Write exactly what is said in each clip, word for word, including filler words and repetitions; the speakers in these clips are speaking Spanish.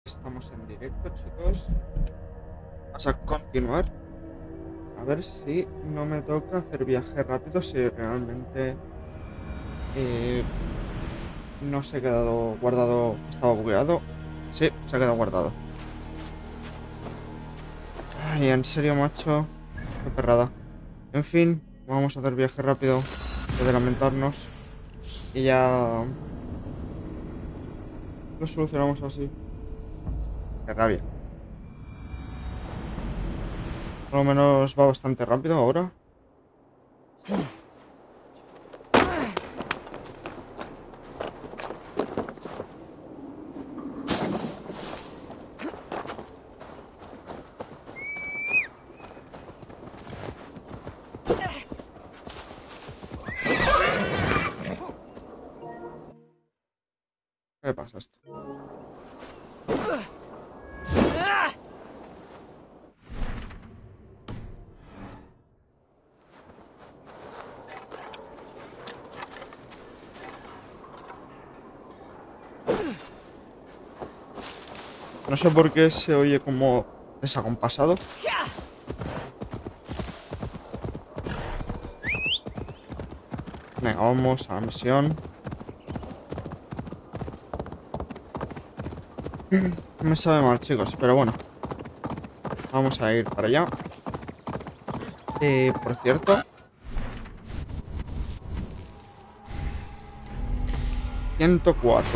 Estamos en directo, chicos. Vamos a continuar. A ver si no me toca hacer viaje rápido, si realmente eh, no se ha quedado guardado, estaba bugueado. Sí, se ha quedado guardado. Ay, en serio, macho. Qué perrada. En fin, vamos a hacer viaje rápido. Puede lamentarnos. Y ya lo solucionamos así. Qué rabia. Por lo menos va bastante rápido ahora. ¿Qué pasa esto? No sé por qué se oye como desacompasado. Venga, vamos a la misión. Me sabe mal, chicos, pero bueno. Vamos a ir para allá. Eh, por cierto. ciento cuatro.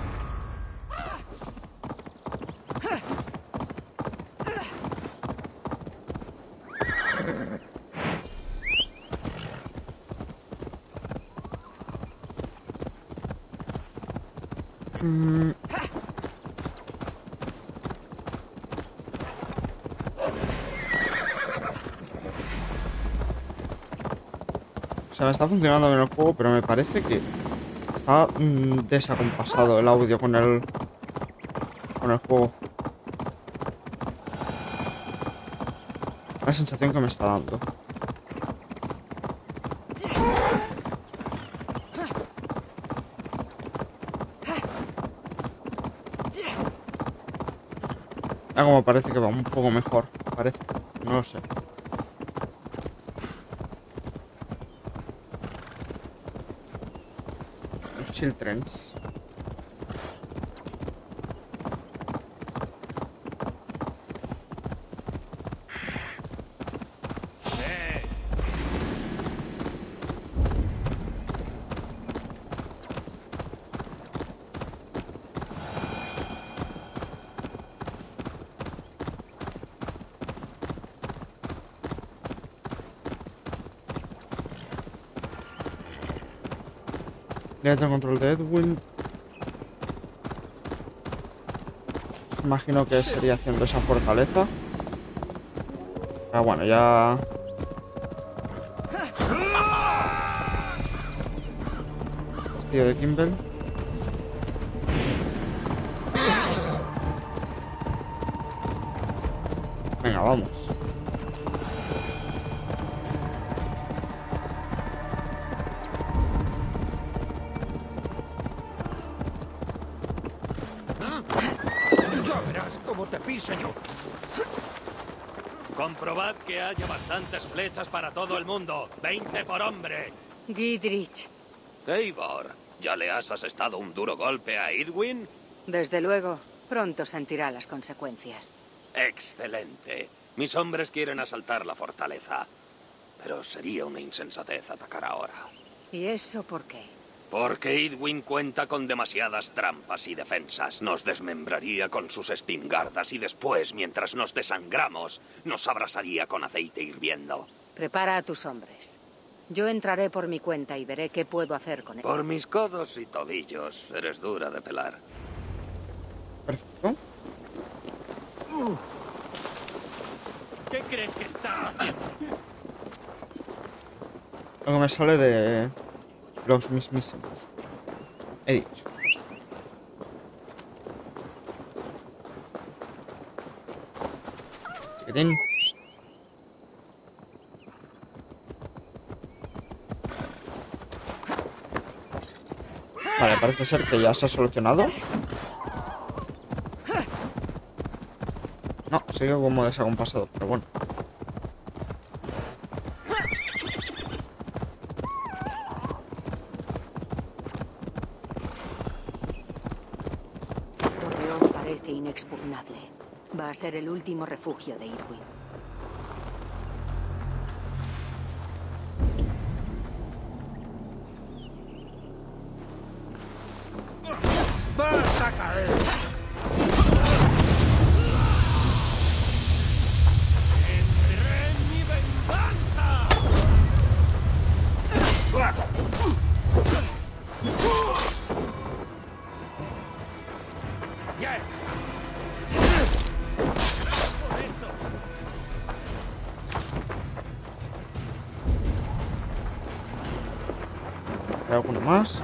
Mm. O sea, me está funcionando bien el juego, pero me parece que está mm, desacompasado el audio con el con el juego. La sensación que me está dando. Ah, como parece que va un poco mejor. Parece. No lo sé. Los Childrens. Le el control de Edwin. Imagino que sería haciendo esa fortaleza. Pero bueno, ya... Castillo de Kimball. Venga, vamos. Ya verás cómo te piso yo. Comprobad que haya bastantes flechas para todo el mundo. veinte por hombre. Gidrich. Eivor, ¿ya le has asestado un duro golpe a Edwin? Desde luego, pronto sentirá las consecuencias. Excelente. Mis hombres quieren asaltar la fortaleza. Pero sería una insensatez atacar ahora. ¿Y eso por qué? Porque Edwin cuenta con demasiadas trampas y defensas. Nos desmembraría con sus espingardas y después, mientras nos desangramos, nos abrasaría con aceite hirviendo. Prepara a tus hombres. Yo entraré por mi cuenta y veré qué puedo hacer con él. Por mis codos y tobillos, eres dura de pelar. Perfecto. ¿Qué crees que estás haciendo? Lo que me sale de los mismísimos. He dicho. Chiquitín. Vale, parece ser que ya se ha solucionado. No, sigue como desacompasado, pero bueno. Torreón parece inexpugnable. Va a ser el último refugio de Irwin. ¡Vas a caer! ¡Tendré mi venganza! ¡Ya está! ¡Por eso! ¿Hay alguno más?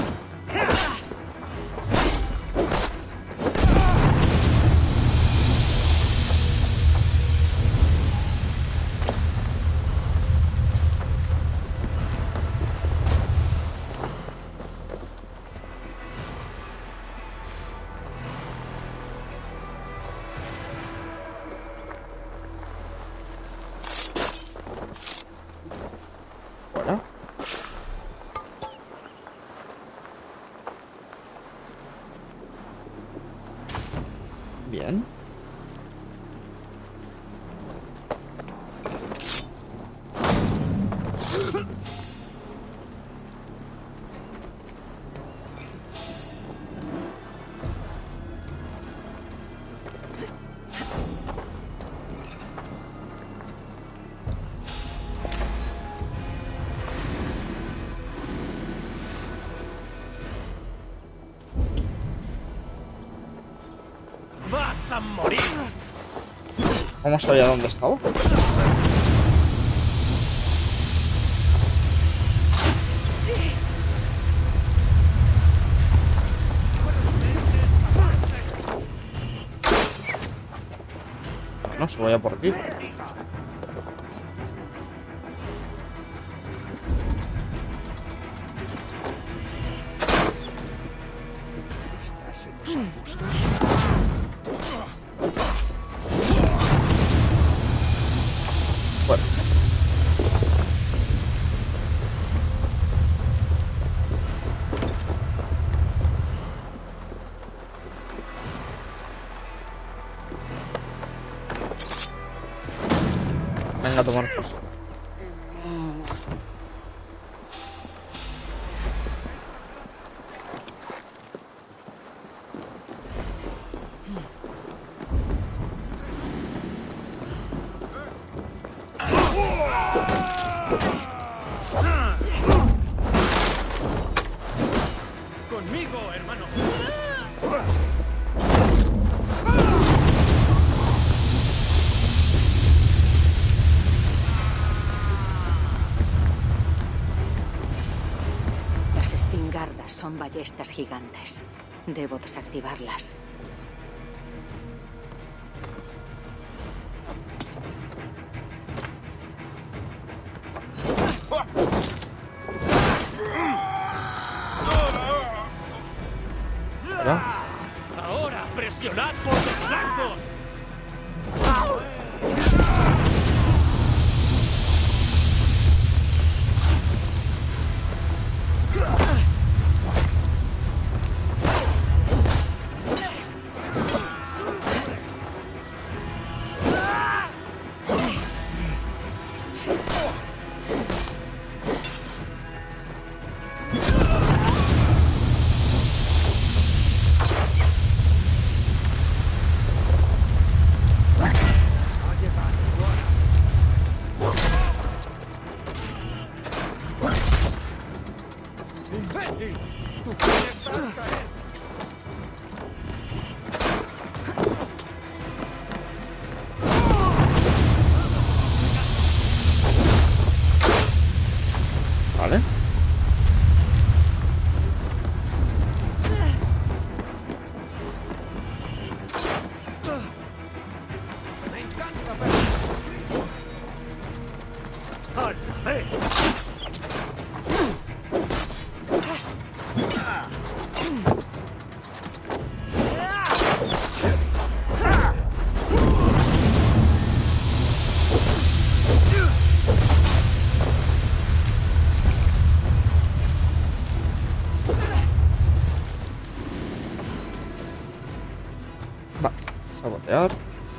Fuera. Bien. ¡Vas a morir! ¿Cómo sabía dónde estaba? No, se vaya por aquí. Estás en los arbustos. Fuera. Venga a tomar paso. ¡Conmigo, hermano! Las espingardas son ballestas gigantes. Debo desactivarlas. Fuera. ¡Ahora presionad por los flancos! Sabotear.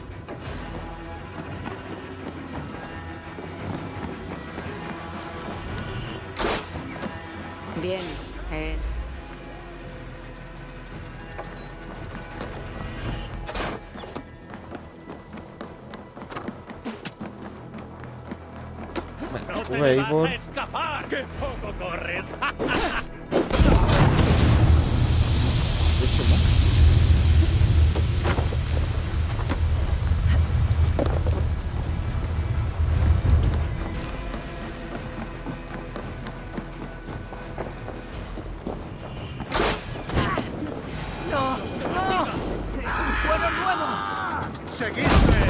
Bien, eh... Venga, ¡No te sube, me vas Eivor. a escapar! ¡Qué poco corres! Buenísimo. ¡No! ¡No! ¡Es un cuero nuevo! ¡Seguidme!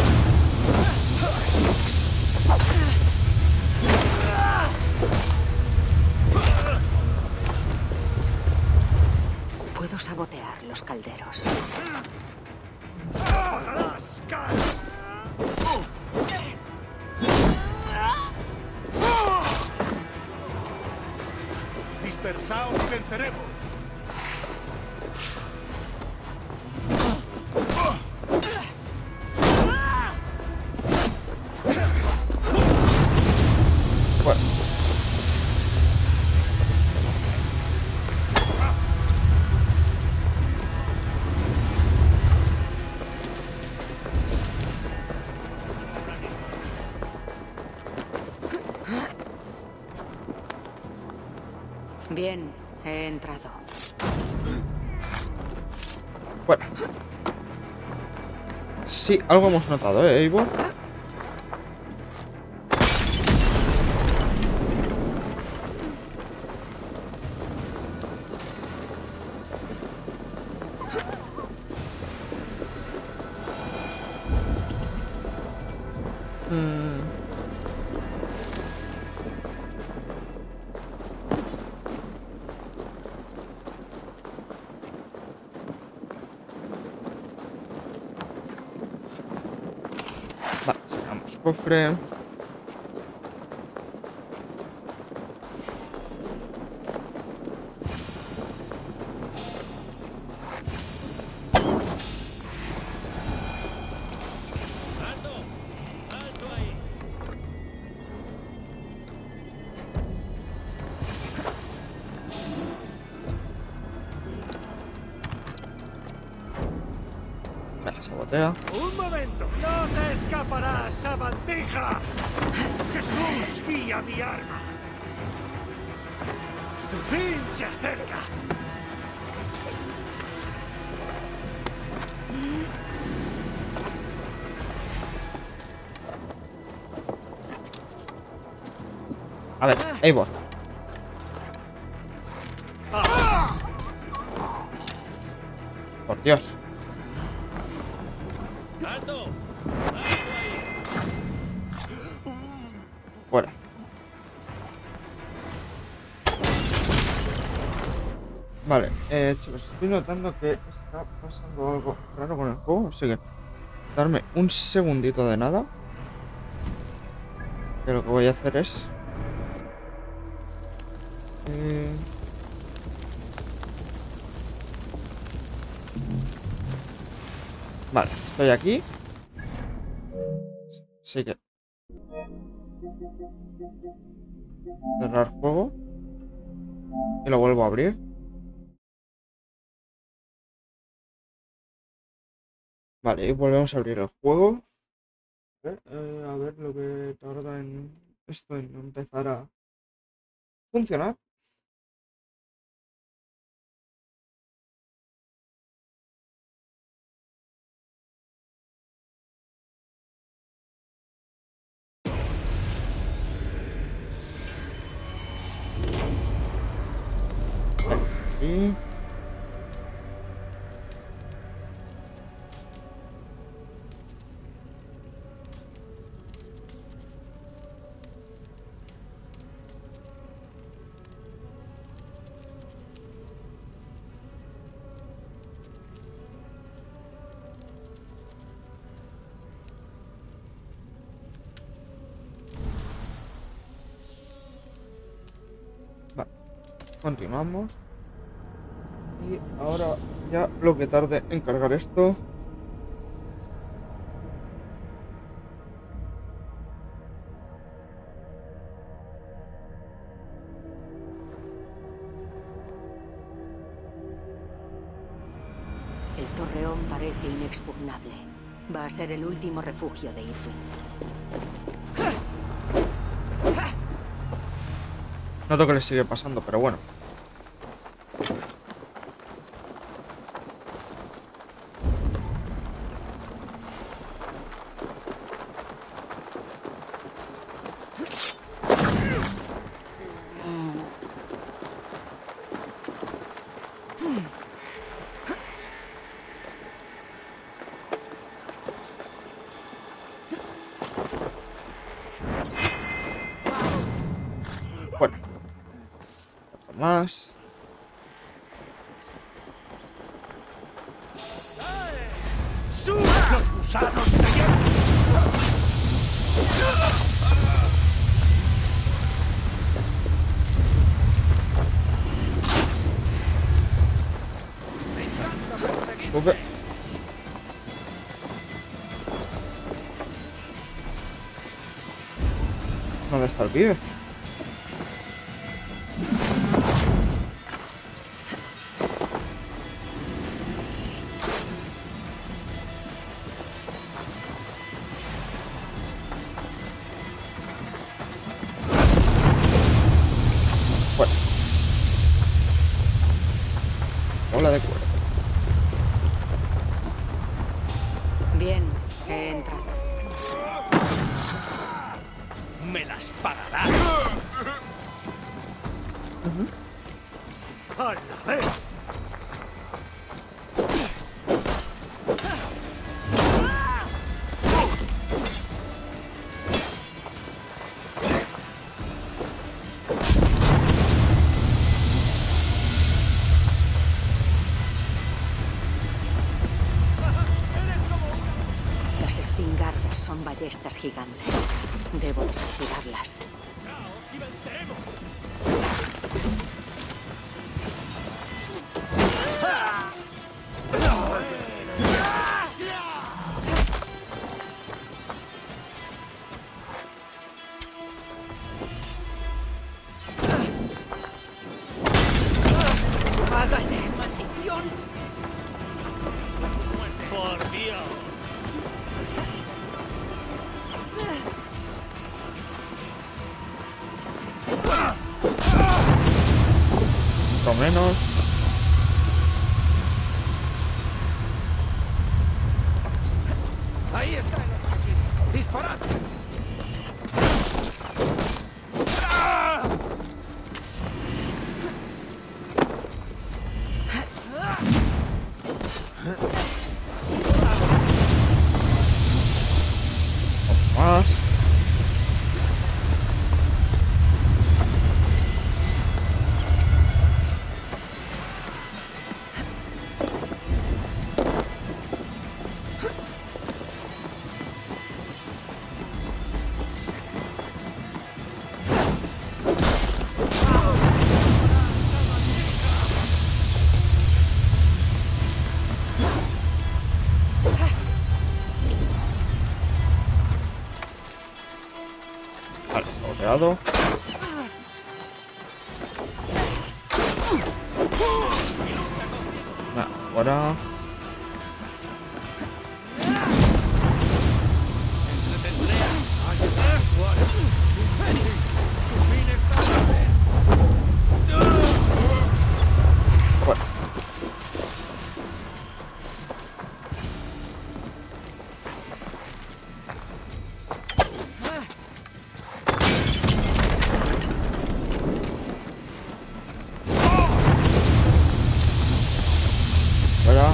Puedo sabotear los calderos. ¡Pagarás, cara! ¡Dispersaos y venceremos! Bueno. Bien, he entrado. Bueno. Sí, algo hemos notado, ¿eh, Eivor? Mm. Vale, sacamos cofre. ¡Alto! ¡Alto ahí! Vale, sabotea. ¡Un momento! ¡No te escaparás, sabandija! ¡Jesús guía mi arma! ¡Tu fin se acerca! A ver, Eivor. Por Dios. ¡Alto! ¡Alto ahí! Fuera. Vale, eh, chicos, estoy notando que está pasando algo raro con el juego, así que darme un segundito de nada. Que lo que voy a hacer es... Eh... Vale, estoy aquí. Así que... cerrar juego. Y lo vuelvo a abrir. Vale, y volvemos a abrir el juego. A ver, eh, a ver lo que tarda en esto en empezar a funcionar. Y... Vale, continuamos. Y ahora ya lo que tarde en cargar esto. inexpugnable. Va a ser el último refugio de Irwin. Noto que le sigue pasando, pero bueno. Bueno, otro más. ¡Sub los gusanos de hierro! Sube. ¿Dónde está el pibe? Bueno. Bola de cuero. Bien, he entrado. ¡Me las pagarás! ¡A la vez! Las espingardas son ballestas gigantes. Debo desactivarlas. ¡Caos y venceremos! ¡Hágate, maldición! ¡Por Dios! Por lo menos. ¡Ahí está el objetivo! ¡Disparad! Más. Vale, saboteado. Nah, ahora. Bueno. Ahora.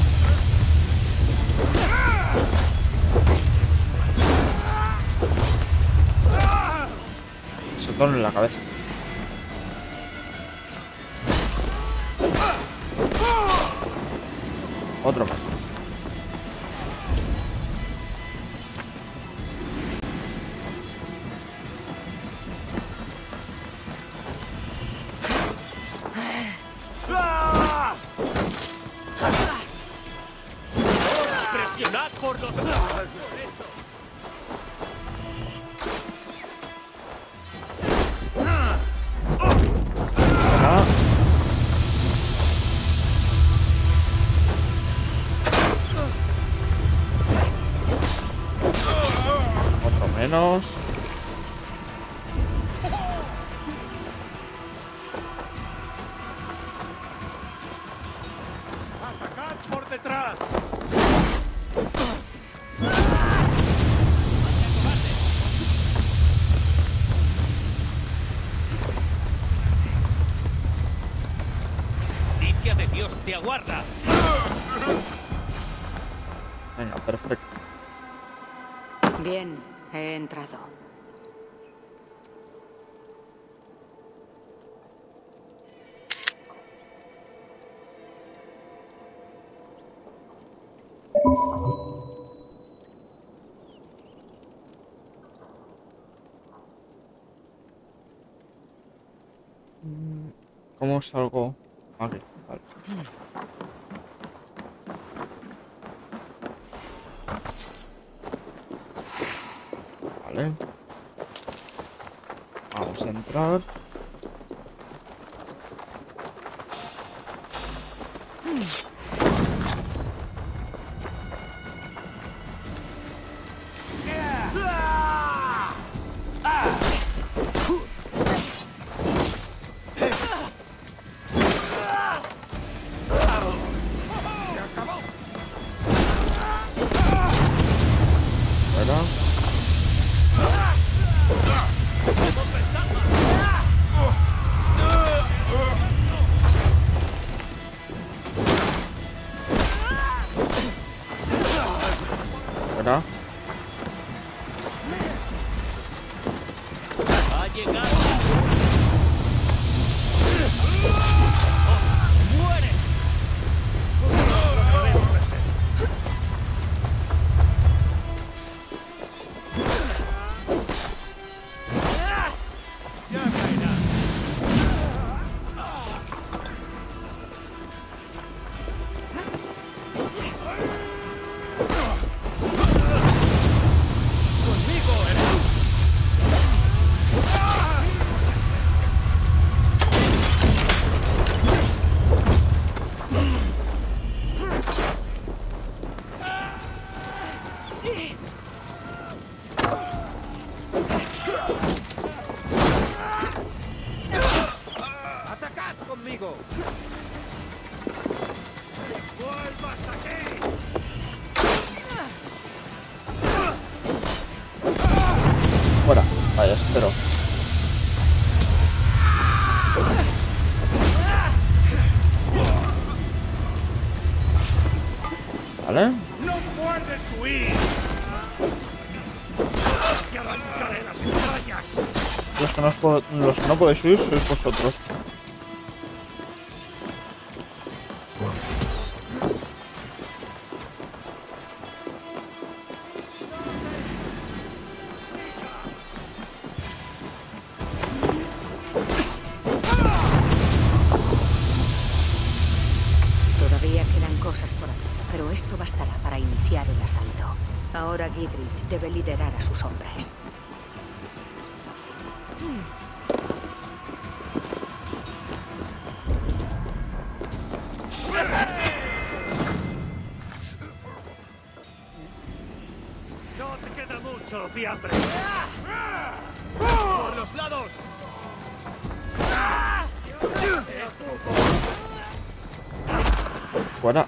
Soltaron en la cabeza. Otro más. ¡Presionad por los lados! Ahora. menos. ¡Atacad por detrás! Justicia de Dios te aguarda. Venga, perfecto. Bien, he entrado. ¿Cómo salgo? Aquí, vale. Vale. Vamos a entrar. Fuera. Fuera. Ha llegado. ¡Muere! ¡Ya caerá! ¡Conmigo, hermano! ¡Atacad conmigo! ¡Vuelvas aquí! Fuera. Vaya, espero. Vale. ¡No puedes huir! ¡Te arrancaré las entrañas! Los que no, os puedo- los que no podéis subir sois vosotros. Todavía quedan cosas por hacer, pero esto bastará para iniciar el asalto. Ahora Gidrich debe liderar a sus hombres. ¡No te queda mucho, fiambre! ¡Por los lados! Fuera.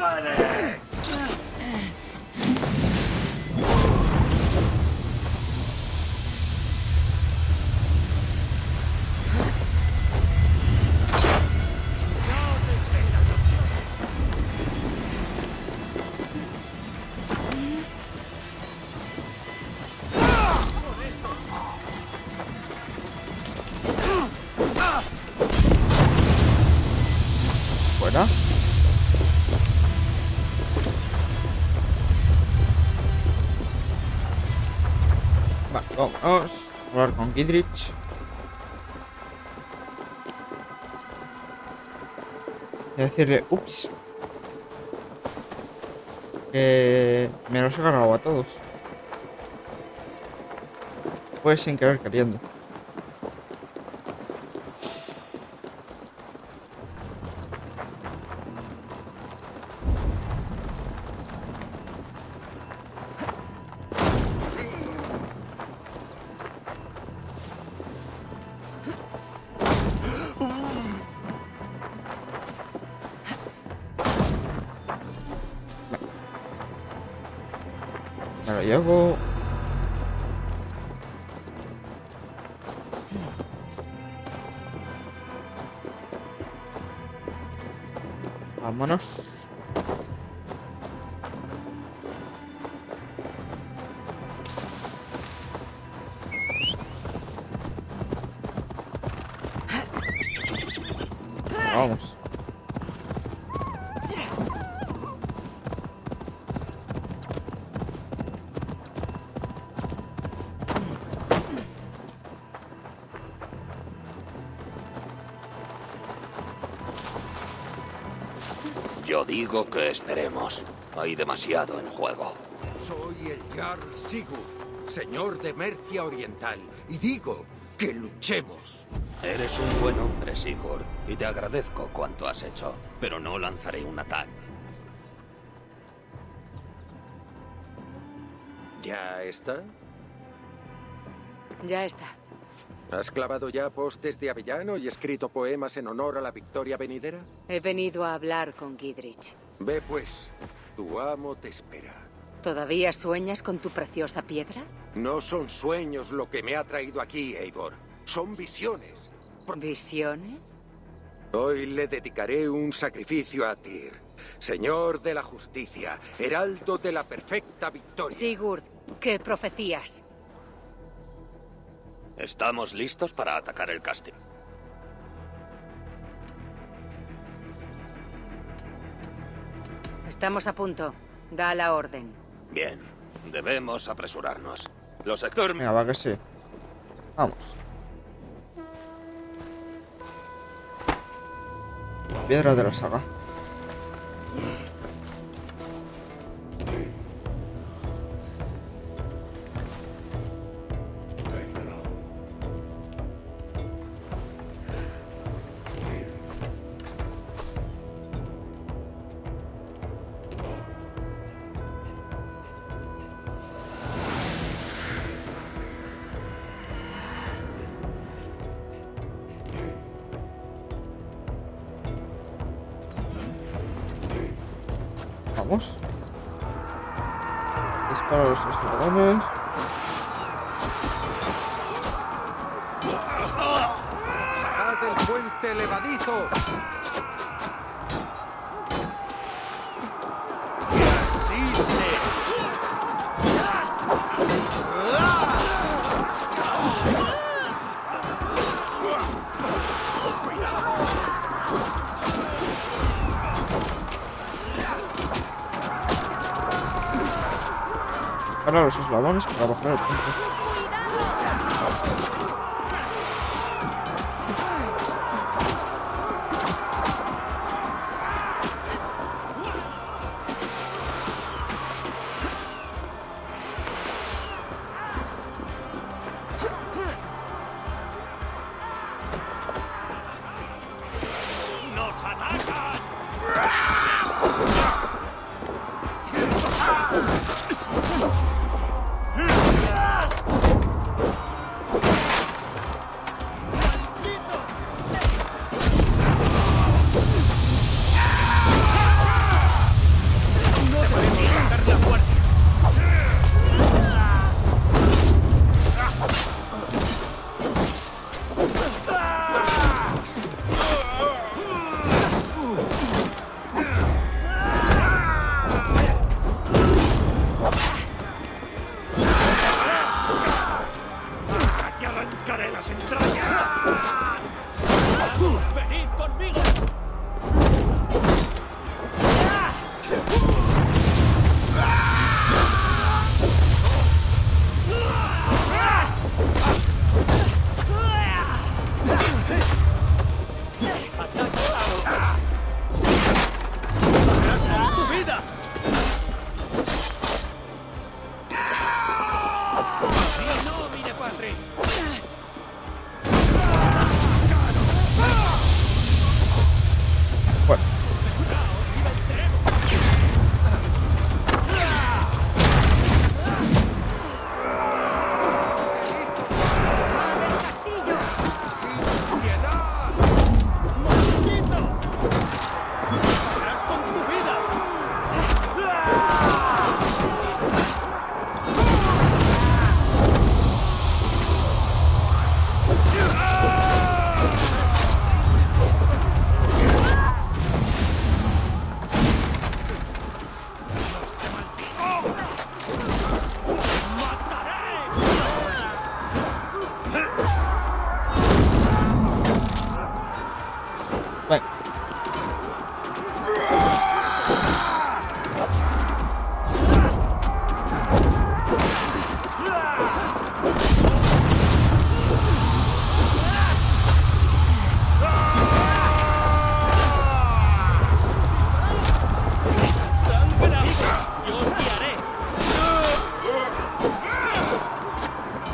Fuera. Vale, vamos a hablar con Gidrich. Y decirle, ups, que me los he cargado a todos. Pues sin querer queriendo. Me lo llevo. Vámonos. Vamos. Yo digo que esperemos. Hay demasiado en juego. Soy el Jarl Sigurd, señor de Mercia Oriental, y digo que luchemos. Eres un buen hombre, Sigurd, y te agradezco cuanto has hecho, pero no lanzaré un ataque. ¿Ya está? Ya está. ¿Has clavado ya postes de avellano y escrito poemas en honor a la victoria venidera? He venido a hablar con Gidrich. Ve pues, tu amo te espera. ¿Todavía sueñas con tu preciosa piedra? No son sueños lo que me ha traído aquí, Eivor. Son visiones. ¿Visiones? Hoy le dedicaré un sacrificio a Tyr, señor de la justicia, heraldo de la perfecta victoria. Sigurd, ¿qué profecías? Estamos listos para atacar el castillo. Estamos a punto. Da la orden. Bien, debemos apresurarnos. Los sectores... Venga, va que sí. Vamos. Piedra de la saga. Vamos. Dispara a los eslabones. ¡Bajad el puente levadizo! ¡Y así se... Para los eslabones para bajar el puente. ¡Nos atacan!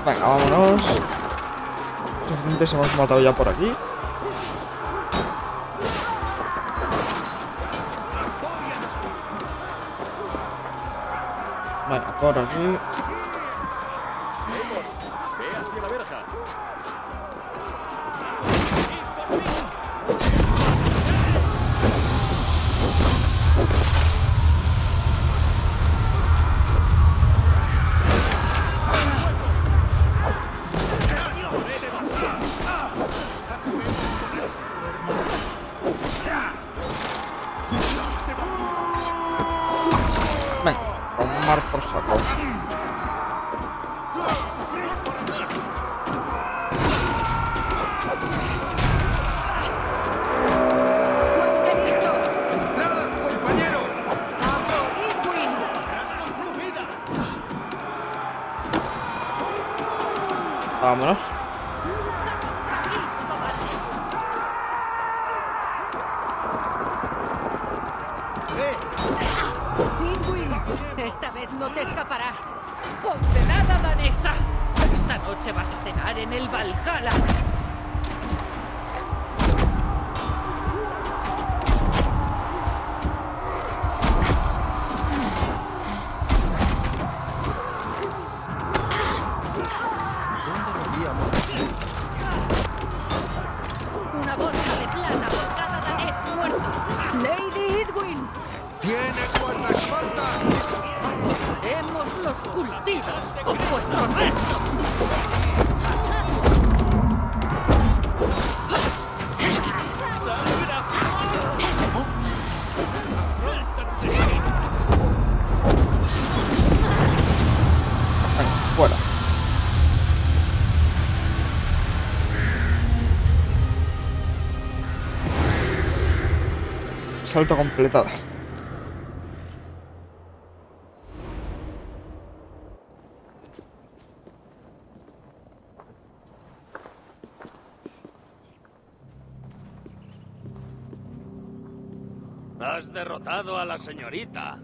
Venga, vámonos. Suficientes hemos matado ya por aquí. Venga, por aquí. Ve hacia la verja. Venga, tomar por saco. Vámonos. Edwin, esta vez no te escaparás. ¡Condenada danesa! Esta noche vas a cenar en el Valhalla. Una bolsa de plata por cada danés muerto. Lady Edwin. ¡Tiene guardaespaldas! Haremos los cultivos con vuestros restos. Venga, fuera. Salto completado. Has derrotado a la señorita.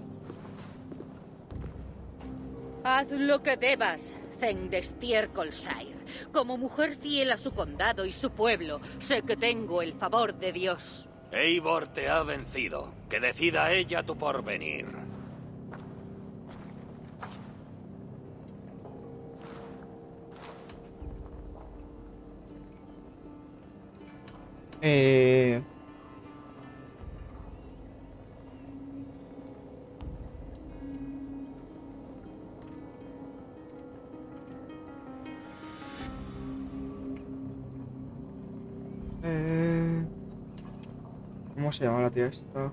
Haz lo que debas, Zendestier Colsair. Como mujer fiel a su condado y su pueblo, sé que tengo el favor de Dios. Eivor te ha vencido. Que decida ella tu porvenir. Eh... Eh... ¿Cómo se llama la tía esta?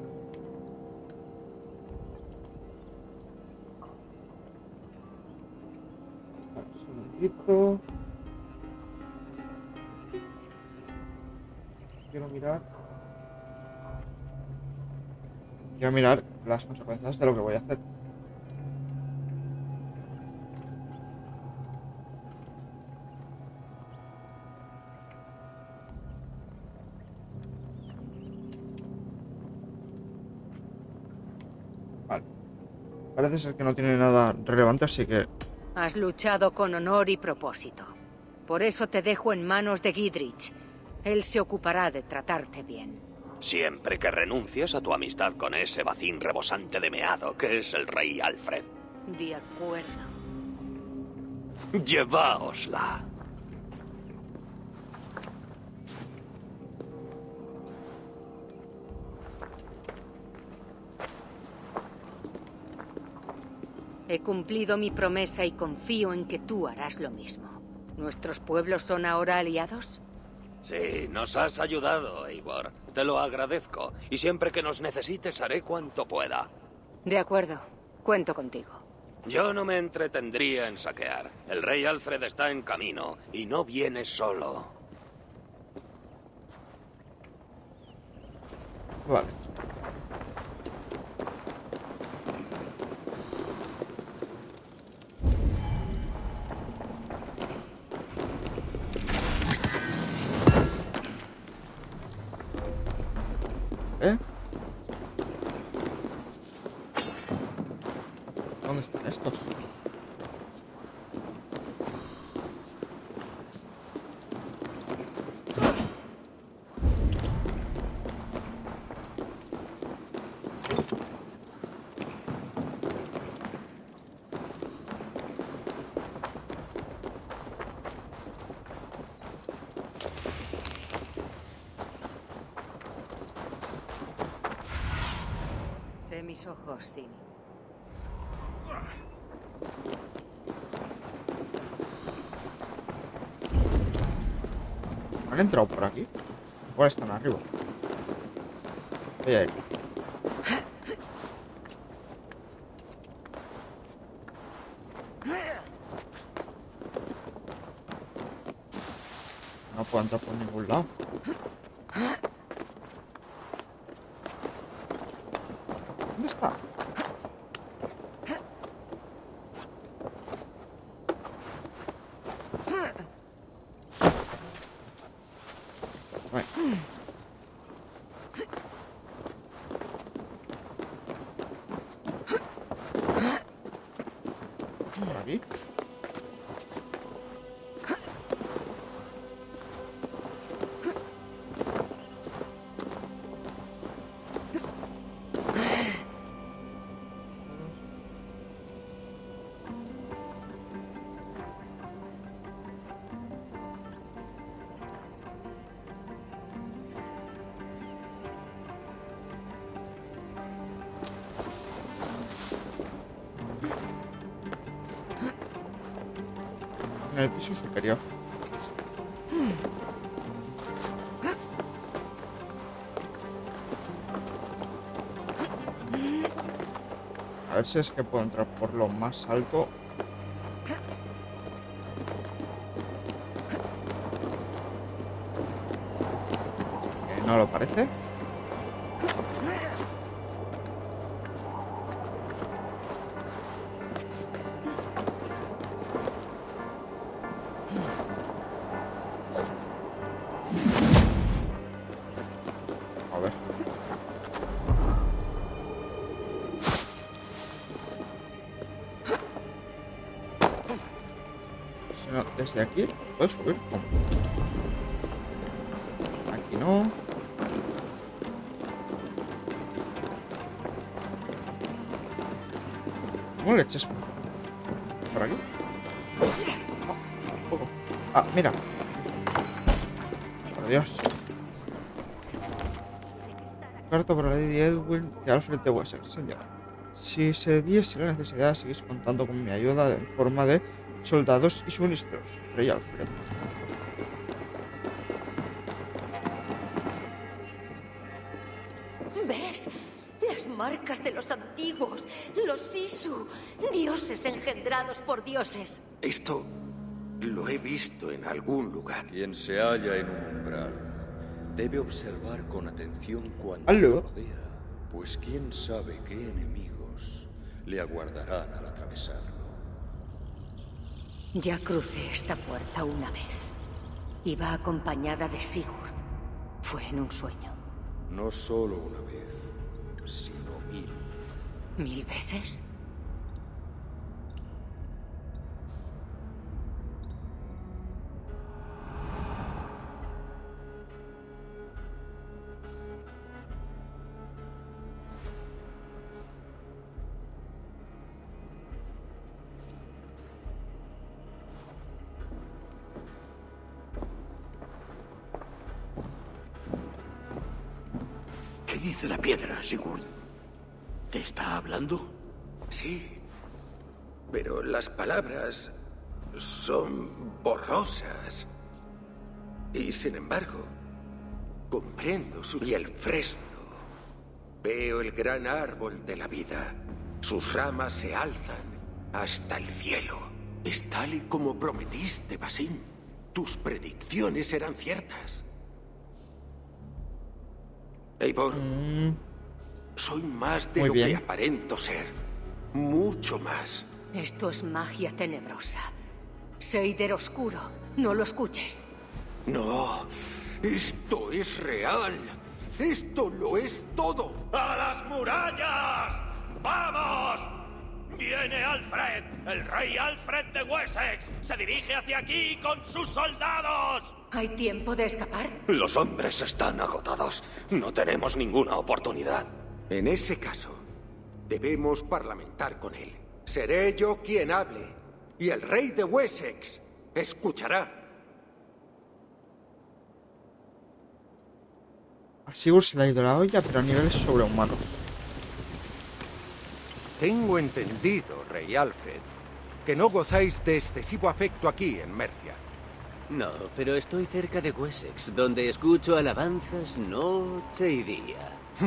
Un segundito. Quiero mirar. Quiero mirar las consecuencias de lo que voy a hacer. Vale. Parece ser que no tiene nada relevante, así que... Has luchado con honor y propósito. Por eso te dejo en manos de Gidrich. Él se ocupará de tratarte bien. Siempre que renuncies a tu amistad con ese bacín rebosante de meado que es el rey Alfred. De acuerdo. Lleváosla. He cumplido mi promesa y confío en que tú harás lo mismo. ¿Nuestros pueblos son ahora aliados? Sí, nos has ayudado, Eivor. Te lo agradezco. Y siempre que nos necesites haré cuanto pueda. De acuerdo. Cuento contigo. Yo no me entretendría en saquear. El rey Alfred está en camino y no viene solo. Vale. ¿Eh? ¿Dónde están estos? mis ojos, Sini. ¿Han entrado por aquí? ¿O están arriba? Voy a ir. No puedo entrar por ningún lado. ¿Dónde está? Bueno. Por aquí. En el piso superior. A ver si es que puedo entrar por lo más alto. Que no lo parece. A ver. Si no, desde aquí puedo subir. ¿Cómo? Aquí no. ¿Cómo le echas? ¿Por aquí? No, tampoco. Ah, mira. Por Dios. Carta para Lady Edwin de Alfred de Wessex, señor. Si se diese la necesidad, seguís contando con mi ayuda en forma de soldados y suministros. Rey Alfred. ¿Ves? Las marcas de los antiguos, los Sisu, dioses engendrados por dioses. Esto lo he visto en algún lugar. Quien se halla en un umbral debe observar con atención cuanto ¿Aló? lo rodea, pues quién sabe qué enemigos le aguardarán al atravesarlo. Ya crucé esta puerta una vez. Iba acompañada de Sigurd. Fue en un sueño. No solo una vez, sino mil. ¿Mil veces? ¿Qué dice la piedra, Sigurd? ¿Te está hablando? Sí, pero las palabras son borrosas. Y sin embargo, comprendo su... Y el fresno. Veo el gran árbol de la vida. Sus ramas se alzan hasta el cielo. Es tal y como prometiste, Basim. Tus predicciones eran ciertas. Eivor, Mm, soy más de Muy lo bien. que aparento ser. Mucho más. Esto es magia tenebrosa. Seider oscuro. No lo escuches. No, esto es real. Esto lo es todo. ¡A las murallas! ¡Vamos! ¡Viene Alfred! ¡El rey Alfred de Wessex! ¡Se dirige hacia aquí con sus soldados! ¿Hay tiempo de escapar? Los hombres están agotados. No tenemos ninguna oportunidad. En ese caso, debemos parlamentar con él. Seré yo quien hable, y el rey de Wessex escuchará. a Sigurd se le ha ido la olla, pero a niveles sobrehumanos. Tengo entendido, Rey Alfred, que no gozáis de excesivo afecto aquí en Mercia. No, pero estoy cerca de Wessex, donde escucho alabanzas noche y día.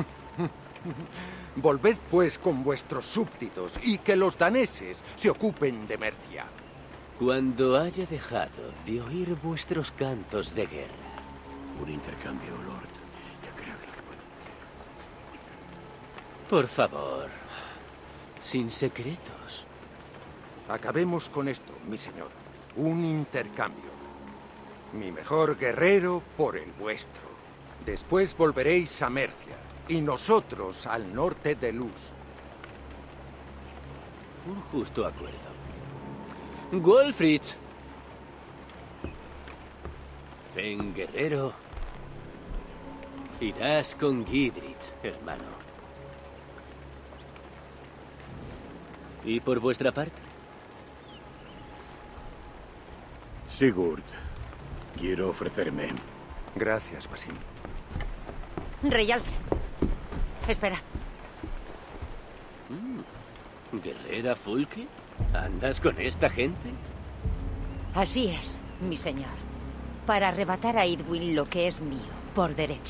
Volved pues con vuestros súbditos y que los daneses se ocupen de Mercia. Cuando haya dejado de oír vuestros cantos de guerra. Un intercambio, Lord. Yo creo que lo puedo hacer. Por favor, sin secretos. Acabemos con esto, mi señor. Un intercambio. Mi mejor guerrero por el vuestro. Después volveréis a Mercia. Y nosotros al norte de Luz. Un justo acuerdo. Wolfrid. Fen guerrero. Irás con Gidrit, hermano. ¿Y por vuestra parte? Sigurd, quiero ofrecerme. Gracias, Basim. Rey Alfred. Espera. Mm. ¿Guerrera Fulke? ¿Andas con esta gente? Así es, mi señor. Para arrebatar a Idwin lo que es mío, por derecho.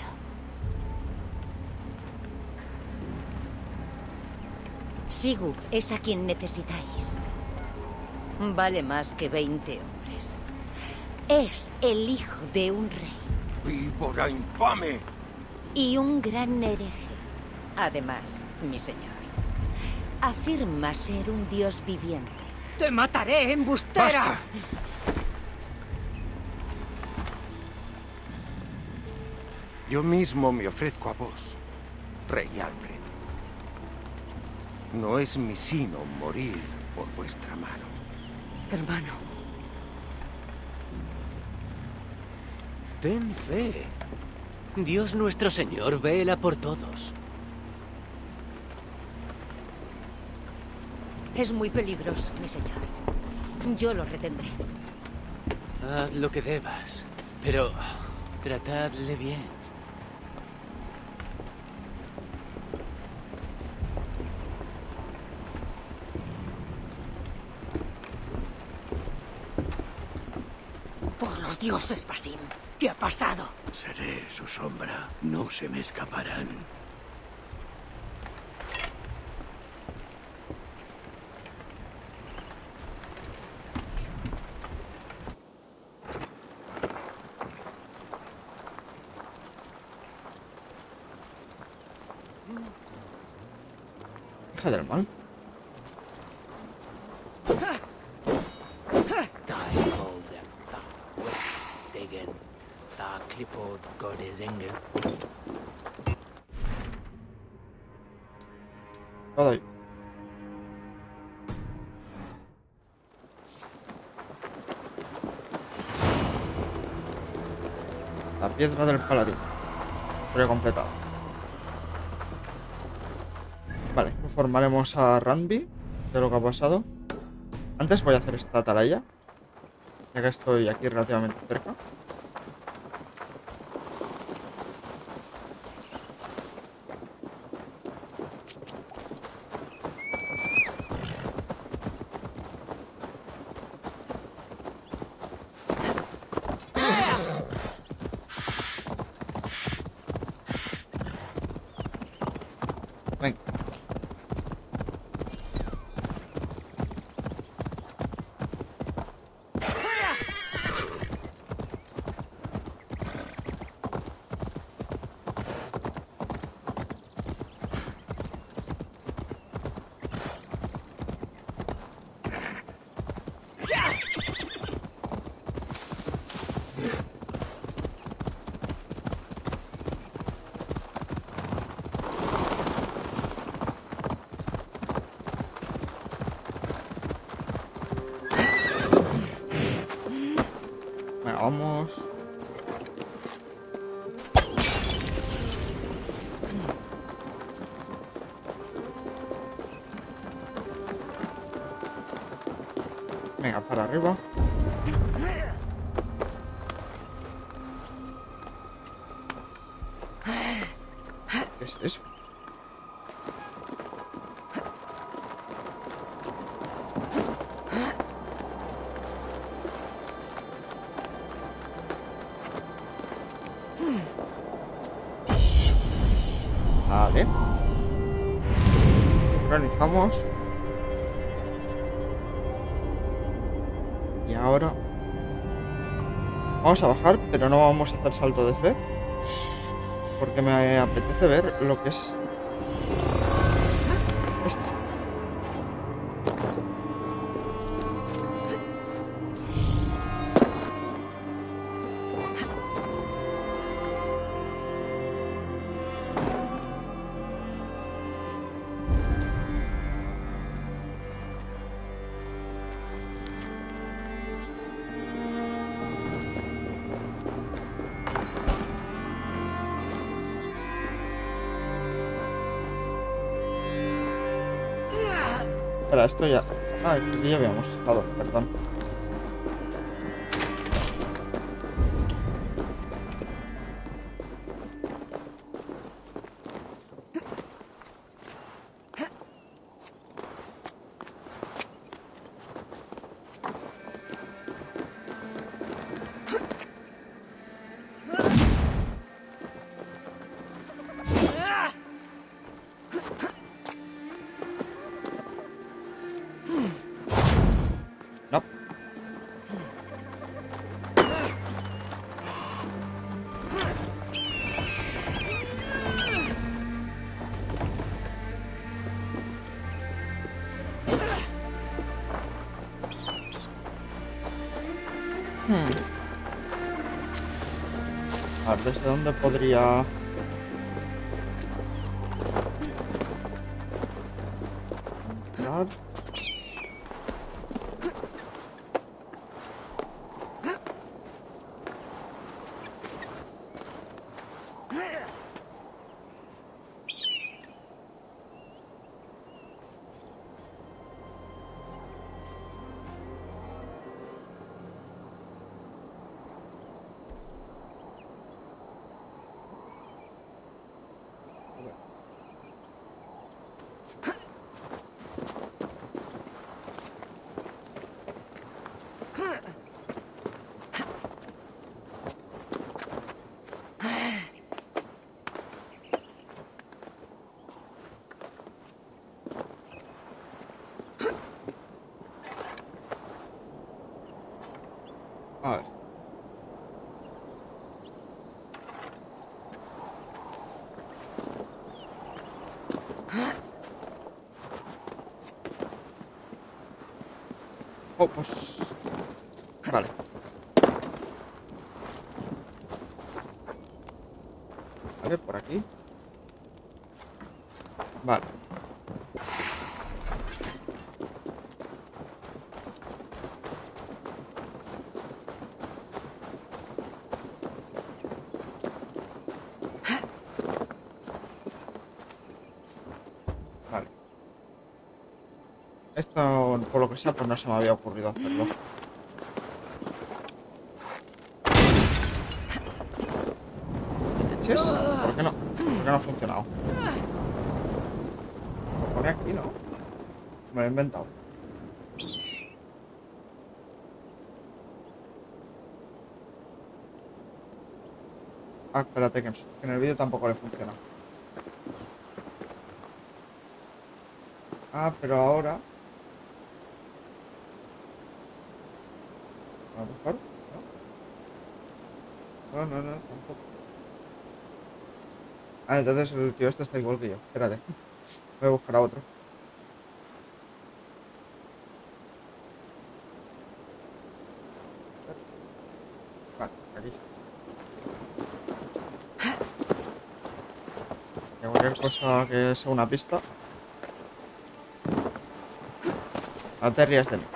Sigurd es a quien necesitáis. Vale más que veinte hombres. Es el hijo de un rey. ¡Víbora infame! Y un gran hereje. Además, mi señor, afirma ser un dios viviente. ¡Te mataré, embustera! ¡Basta! Yo mismo me ofrezco a vos, Rey Alfred. No es mi sino morir por vuestra mano. Hermano. Ten fe. Dios nuestro Señor vela por todos. Es muy peligroso, mi señor. Yo lo retendré. Haz lo que debas, pero tratadle bien. Por los dioses, Basim. ¿Qué ha pasado? Seré su sombra. No se me escaparán. Hija del mal. Todo ahí. La piedra del paladín. Historia completada. Vale, informaremos a Randvi de lo que ha pasado. Antes voy a hacer esta atalaya, ya que estoy aquí relativamente cerca. Venga. Venga, vamos. Venga, para arriba. ¿Qué es eso? Vale. Sincronizamos. Y ahora vamos a bajar, pero no vamos a hacer salto de fe, porque me apetece ver lo que es esto. Espera, esto ya... Ah, aquí ya habíamos estado, perdón. No. Hmm. A ver, ¿desde dónde podría...? Entrar. A ver. Oh, pues... Vale. Vale, por aquí. Vale. Vale. Esto, por lo que sea, pues no se me había ocurrido hacerlo. ¿Leches? ¿Por qué no? ¿Por qué no ha funcionado? Pone aquí, ¿no? Me lo he inventado. Ah, espérate, que en el vídeo tampoco le funciona. Ah, pero ahora... ¿A lo mejor? No, no, no, no, tampoco. Ah, entonces el tío este está igual que yo. Espérate. Voy a buscar a otro. Vale, aquí. Y cualquier cosa que sea una pista. No te rías de mí.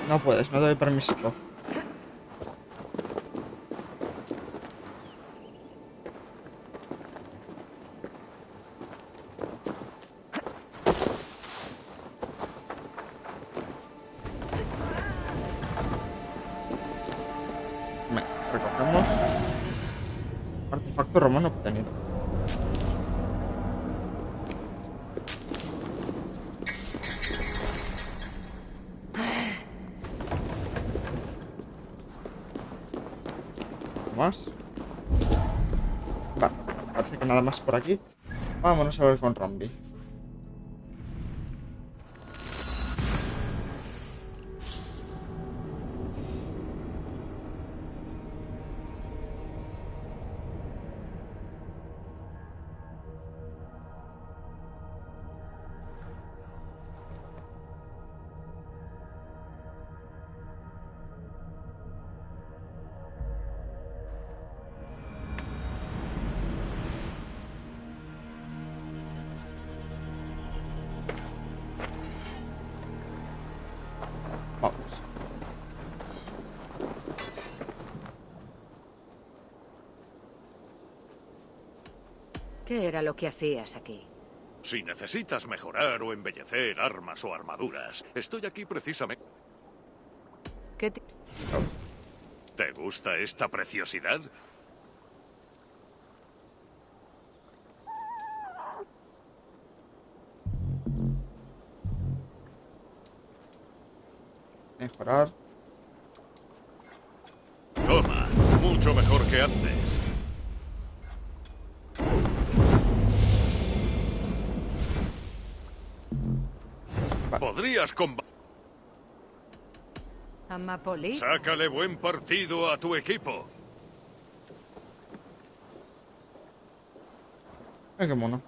No puedes, no te doy permiso. Venga, recogemos. Artefacto romano obtenido. Más. Vale, parece que nada más por aquí. Vámonos a ver con Rambi. Vamos. ¿Qué era lo que hacías aquí? Si necesitas mejorar o embellecer armas o armaduras, estoy aquí precisamente. ¿Qué te... ¿Te gusta esta preciosidad? Mejorar. Toma, mucho mejor que antes. Vale. Podrías combatir. Amapoli? Sácale buen partido a tu equipo. Ay, qué mono.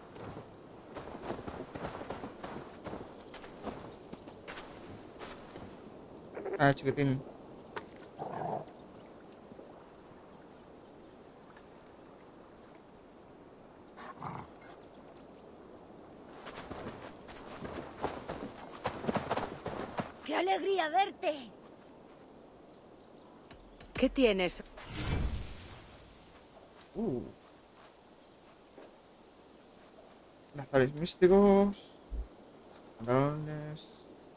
Ah, chiquitín. ¡Qué alegría verte! ¿Qué tienes? Uh. Lazares místicos. Pantalones.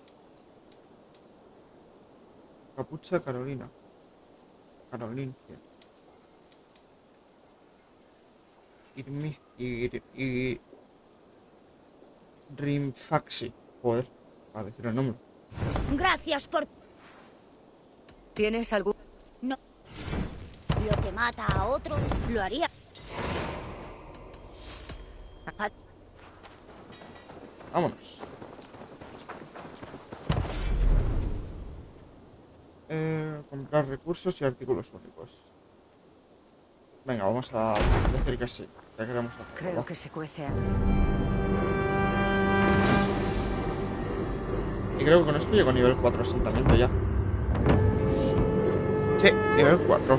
Capucha Carolina. Carolingia. Irmi. Ir, ir, Rimfaxi. Joder, a decir el nombre. Gracias por... ¿Tienes algún...? No. Lo que mata a otro, lo haría. A- Vámonos. Eh, comprar recursos y artículos únicos. Venga, vamos a decir que sí. Que queremos hacer. Creo que se cuece a... Y creo que con esto llego a nivel cuatro asentamiento ya. Sí, nivel cuatro.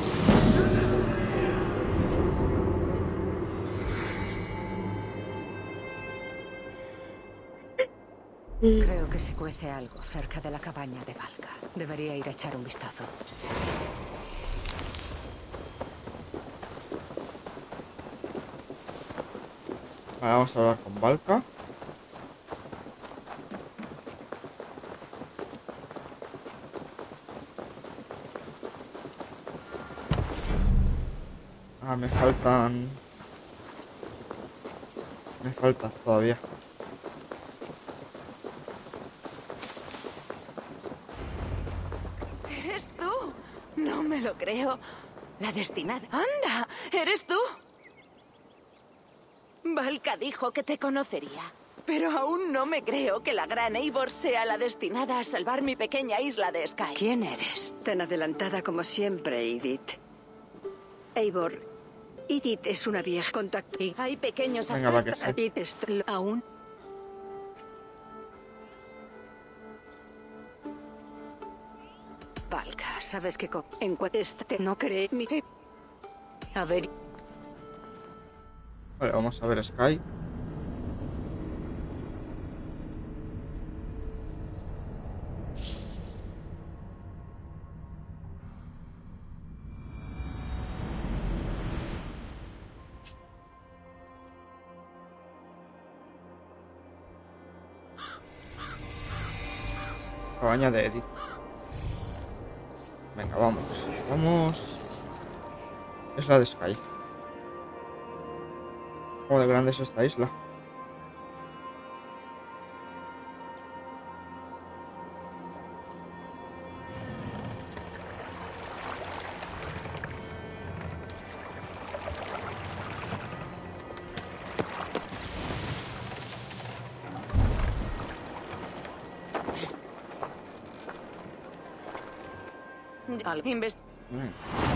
Creo que se cuece algo cerca de la cabaña de Valka. Debería ir a echar un vistazo. Vale, vamos a hablar con Valka. Ah, me faltan... Me falta todavía. ¿Eres tú? No me lo creo. La destinada. ¡Anda! ¿Eres tú? Valka dijo que te conocería. Pero aún no me creo que la gran Eivor sea la destinada a salvar mi pequeña isla de Sky. ¿Quién eres? Tan adelantada como siempre, Edith. Eivor, Edith es una vieja contacto. Y Hay pequeños Venga, va que aspectos... sí. Edith es aún... Valka, sabes que co- en cuanto este no cree mi... A ver, Vale, vamos a ver Sky. Cabaña de Edith. Venga, vamos. Vamos. Es la de Sky. ¿Cómo de grande es esta isla? Invest Mm.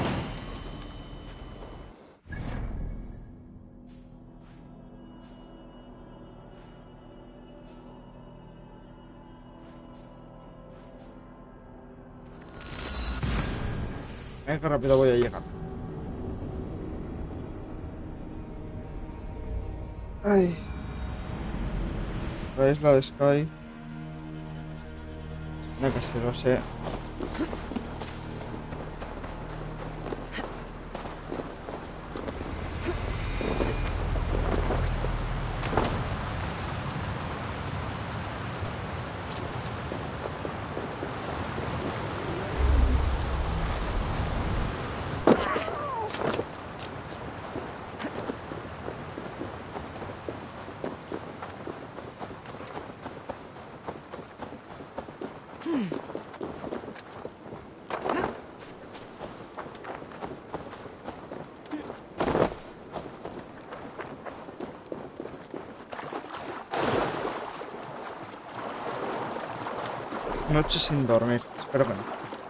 Mira qué rápido voy a llegar. Ay. La isla de Sky. No, que se lo sé. Noche sin dormir. Espero que no.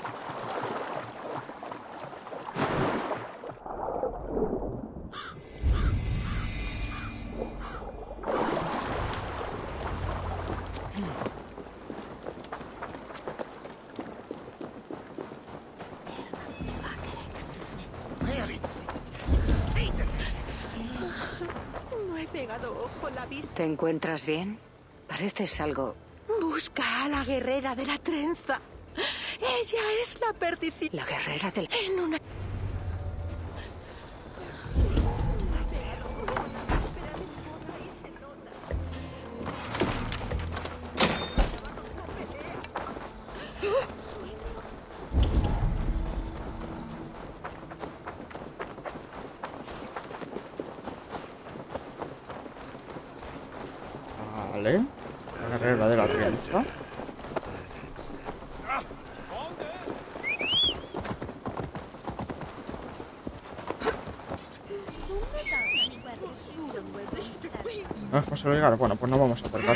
No he pegado ojo la vista. ¿Te encuentras bien? Pareces algo... Busca a la guerrera de la trenza. Ella es la perdición. La guerrera del... En una... Vale. La guerrera de la trenza. ¿No es posible llegar? Bueno, pues no vamos a acercar.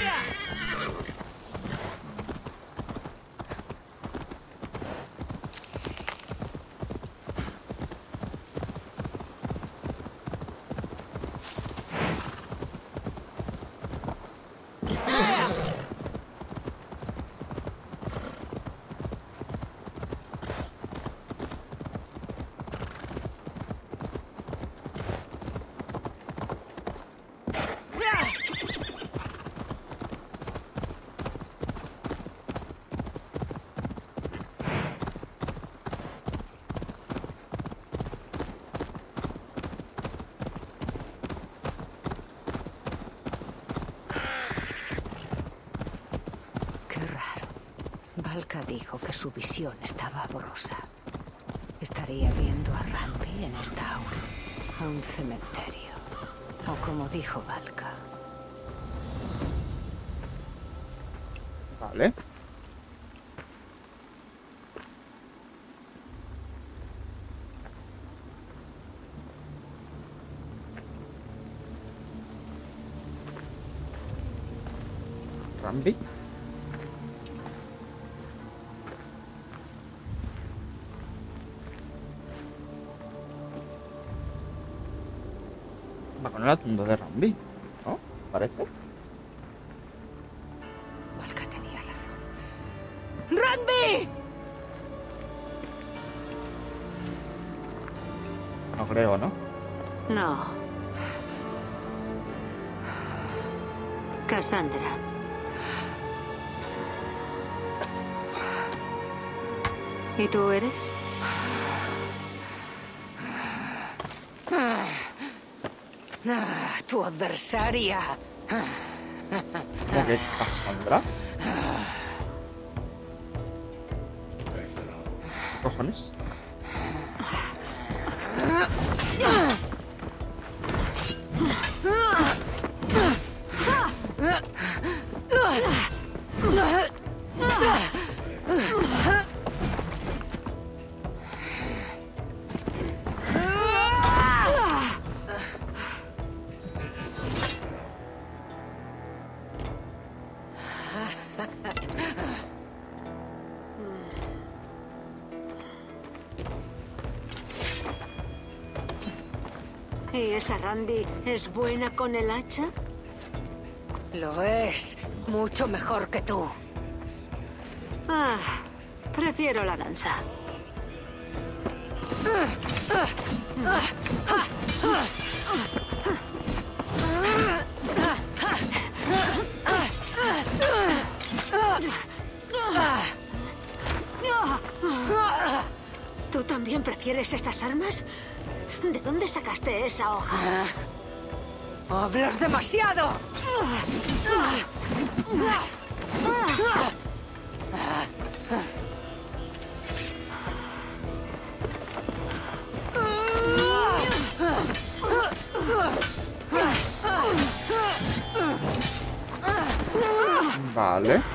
Valka dijo que su visión estaba borrosa. Estaría viendo a Randvi en esta aura. A un cementerio. O como dijo Valka. Vale. Randvi. Va con la tumba de Randvi, ¿no? Parece. Valka tenía razón. ¡Randvi! No creo, ¿no? No. Cassandra. ¿Y tú eres? Ah, tu adversaria. ¿Cómo que Cassandra? cojones? ¿Y esa Rambi es buena con el hacha? Lo es. Mucho mejor que tú. Ah, prefiero la lanza. ¿Tú también prefieres estas armas? ¿De dónde sacaste esa hoja? ¡Hablas demasiado! Vale.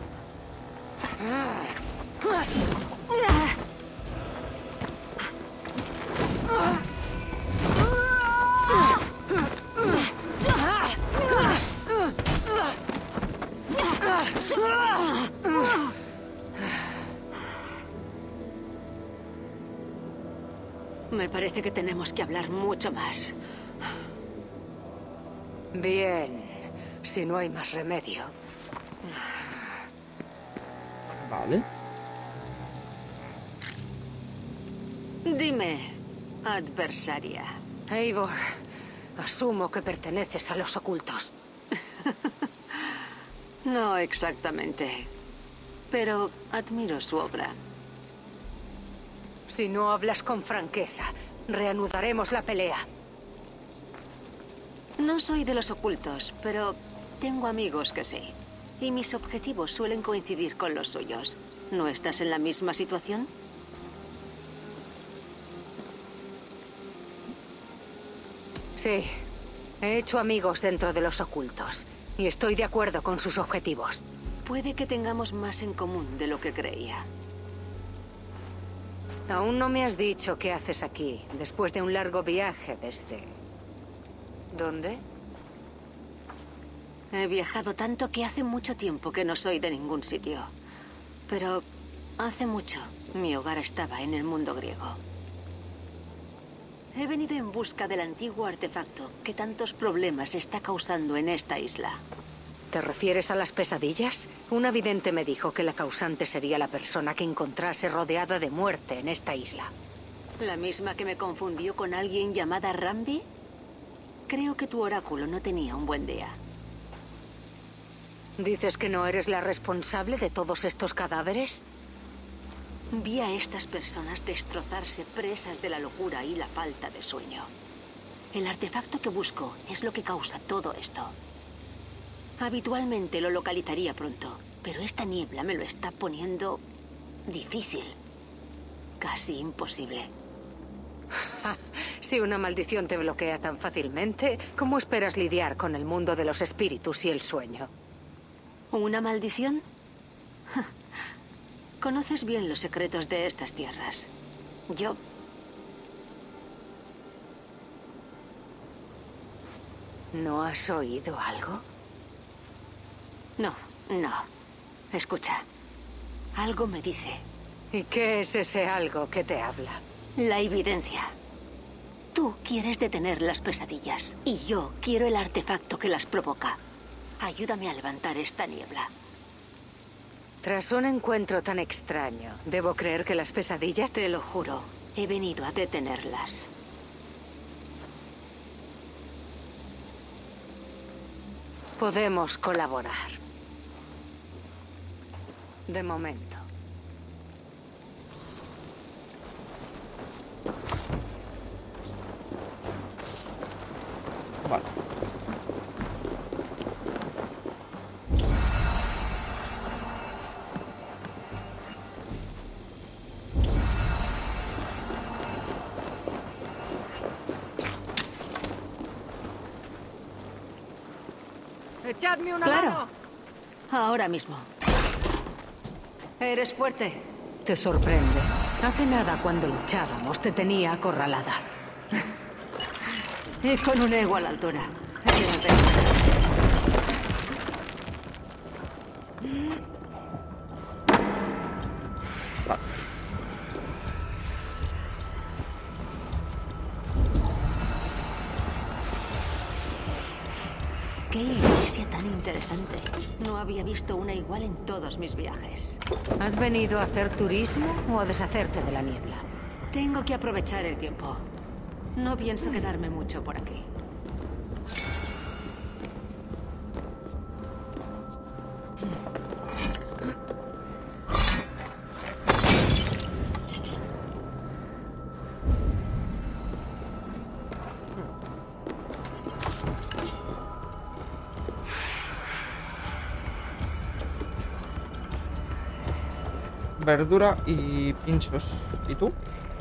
Me parece que tenemos que hablar mucho más. Bien, si no hay más remedio. Vale. Dime, adversaria. Eivor, asumo que perteneces a los ocultos. No exactamente, pero admiro su obra. Si no hablas con franqueza, reanudaremos la pelea. No soy de los ocultos, pero tengo amigos que sí. Y mis objetivos suelen coincidir con los suyos. ¿No estás en la misma situación? Sí. He hecho amigos dentro de los ocultos. Y estoy de acuerdo con sus objetivos. Puede que tengamos más en común de lo que creía. Aún no me has dicho qué haces aquí, después de un largo viaje desde... ¿Dónde? He viajado tanto que hace mucho tiempo que no soy de ningún sitio. Pero hace mucho, mi hogar estaba en el mundo griego. He venido en busca del antiguo artefacto que tantos problemas está causando en esta isla. ¿Te refieres a las pesadillas? Un vidente me dijo que la causante sería la persona que encontrase rodeada de muerte en esta isla. ¿La misma que me confundió con alguien llamada Rambi? Creo que tu oráculo no tenía un buen día. ¿Dices que no eres la responsable de todos estos cadáveres? Vi a estas personas destrozarse presas de la locura y la falta de sueño. El artefacto que busco es lo que causa todo esto. Habitualmente lo localizaría pronto, pero esta niebla me lo está poniendo difícil. Casi imposible. Si una maldición te bloquea tan fácilmente, ¿cómo esperas lidiar con el mundo de los espíritus y el sueño? ¿Una maldición? Conoces bien los secretos de estas tierras. Yo... ¿No has oído algo? No, no. Escucha. Algo me dice. ¿Y qué es ese algo que te habla? La evidencia. Tú quieres detener las pesadillas y yo quiero el artefacto que las provoca. Ayúdame a levantar esta niebla. Tras un encuentro tan extraño, ¿debo creer que las pesadillas? Te lo juro, he venido a detenerlas. Podemos colaborar. De momento. Vale. ¡Echadme una mano! Claro. Ahora mismo. Eres fuerte. Te sorprende. Hace nada, cuando luchábamos, te tenía acorralada. Y con un ego a la altura. ¡Qué iglesia tan interesante! No había visto una igual en todos mis viajes. ¿Has venido a hacer turismo o a deshacerte de la niebla? Tengo que aprovechar el tiempo. No pienso quedarme mucho por aquí. Verdura y pinchos. ¿Y tú?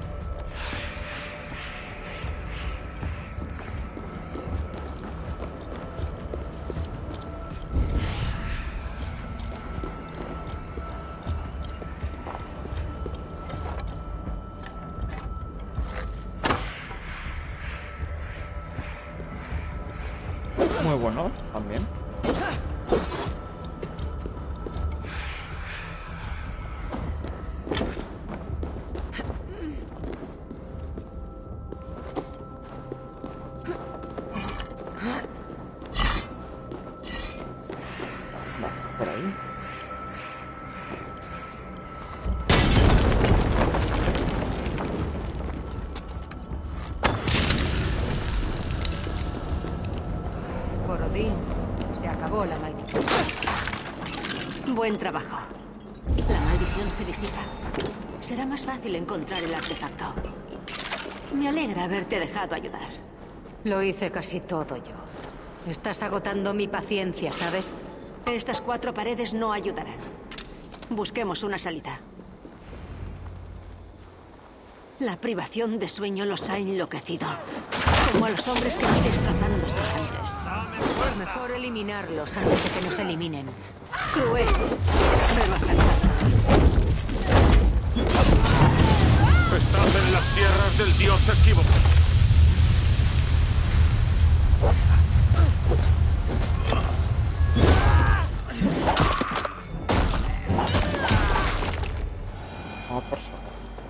Muy bueno, también. Se acabó la maldición. Buen trabajo. La maldición se disipa. Será más fácil encontrar el artefacto. Me alegra haberte dejado ayudar. Lo hice casi todo yo. Estás agotando mi paciencia, ¿sabes? Estas cuatro paredes no ayudarán. Busquemos una salida. La privación de sueño los ha enloquecido. Como a los hombres que vi destrozándose antes. Mejor eliminarlos antes de que nos eliminen. Cruel, pero acertado. Estás en las tierras del dios equivocado. Oh, por favor.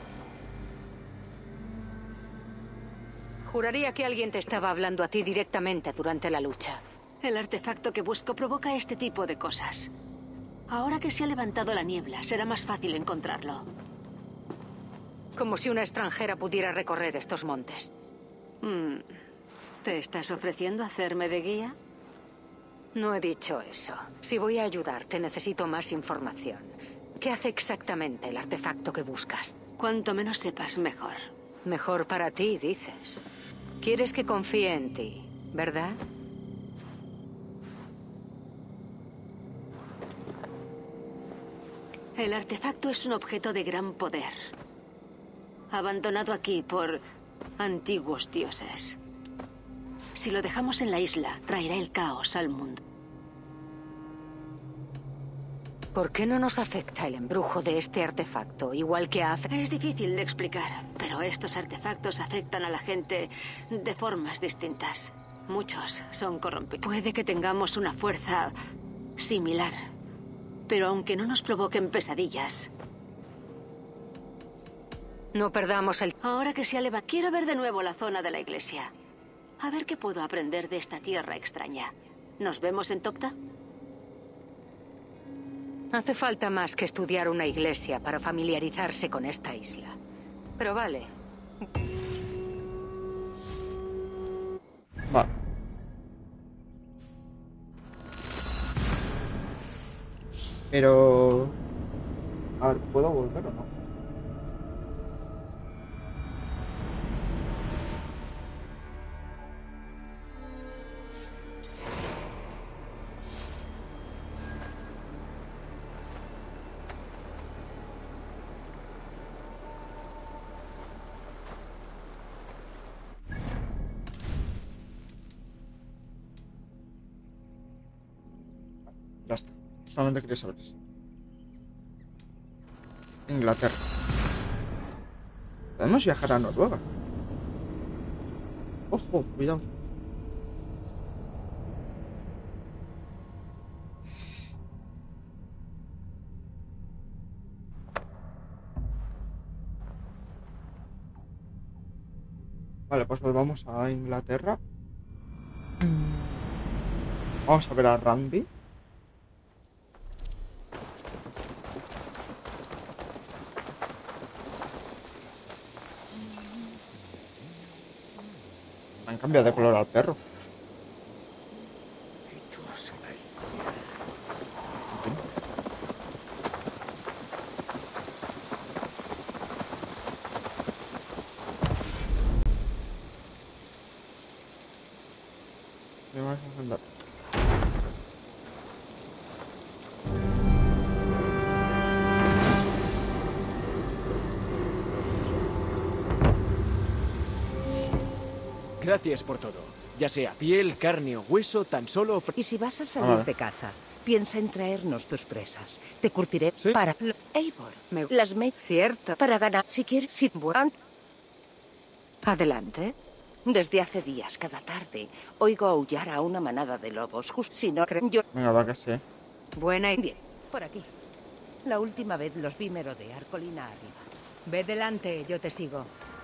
Juraría que alguien te estaba hablando a ti directamente durante la lucha. El artefacto que busco provoca este tipo de cosas. Ahora que se ha levantado la niebla, será más fácil encontrarlo. Como si una extranjera pudiera recorrer estos montes. Mm. ¿Te estás ofreciendo hacerme de guía? No he dicho eso. Si voy a ayudarte, necesito más información. ¿Qué hace exactamente el artefacto que buscas? Cuanto menos sepas, mejor. Mejor para ti, dices. Quieres que confíe en ti, ¿verdad? El artefacto es un objeto de gran poder. Abandonado aquí por antiguos dioses. Si lo dejamos en la isla, traerá el caos al mundo. ¿Por qué no nos afecta el embrujo de este artefacto, igual que a... Es difícil de explicar, pero estos artefactos afectan a la gente de formas distintas. Muchos son corrompidos. Puede que tengamos una fuerza similar, pero aunque no nos provoquen pesadillas... No perdamos el... Ahora que se eleva, quiero ver de nuevo la zona de la iglesia. A ver qué puedo aprender de esta tierra extraña. ¿Nos vemos en Topta? Hace falta más que estudiar una iglesia para familiarizarse con esta isla. Pero vale. Vale. Pero... A ver, ¿puedo volver o no? solamente quería saber eso. Inglaterra. Podemos viajar a Noruega. Ojo, cuidado. Vale, pues volvamos a Inglaterra. Vamos a ver a Randvi. Han cambiado de color al perro. Me vas a andar. Gracias por todo. Ya sea piel, carne o hueso, tan solo ofre... Y si vas a salir Ah. de caza, piensa en traernos tus presas. Te curtiré ¿Sí? para... Eivor, Me... las me... Cierto. Para ganar, si quieres, si... Bueno. Adelante. Desde hace días, cada tarde, oigo aullar a una manada de lobos. Justo si no creen yo... Venga, va que sí. Buena idea. Bien, por aquí. La última vez los vi merodear colina arriba. Ve delante, yo te sigo.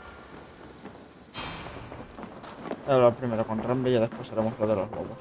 Voy a hablar primero con Randvi y después haremos lo de los lobos.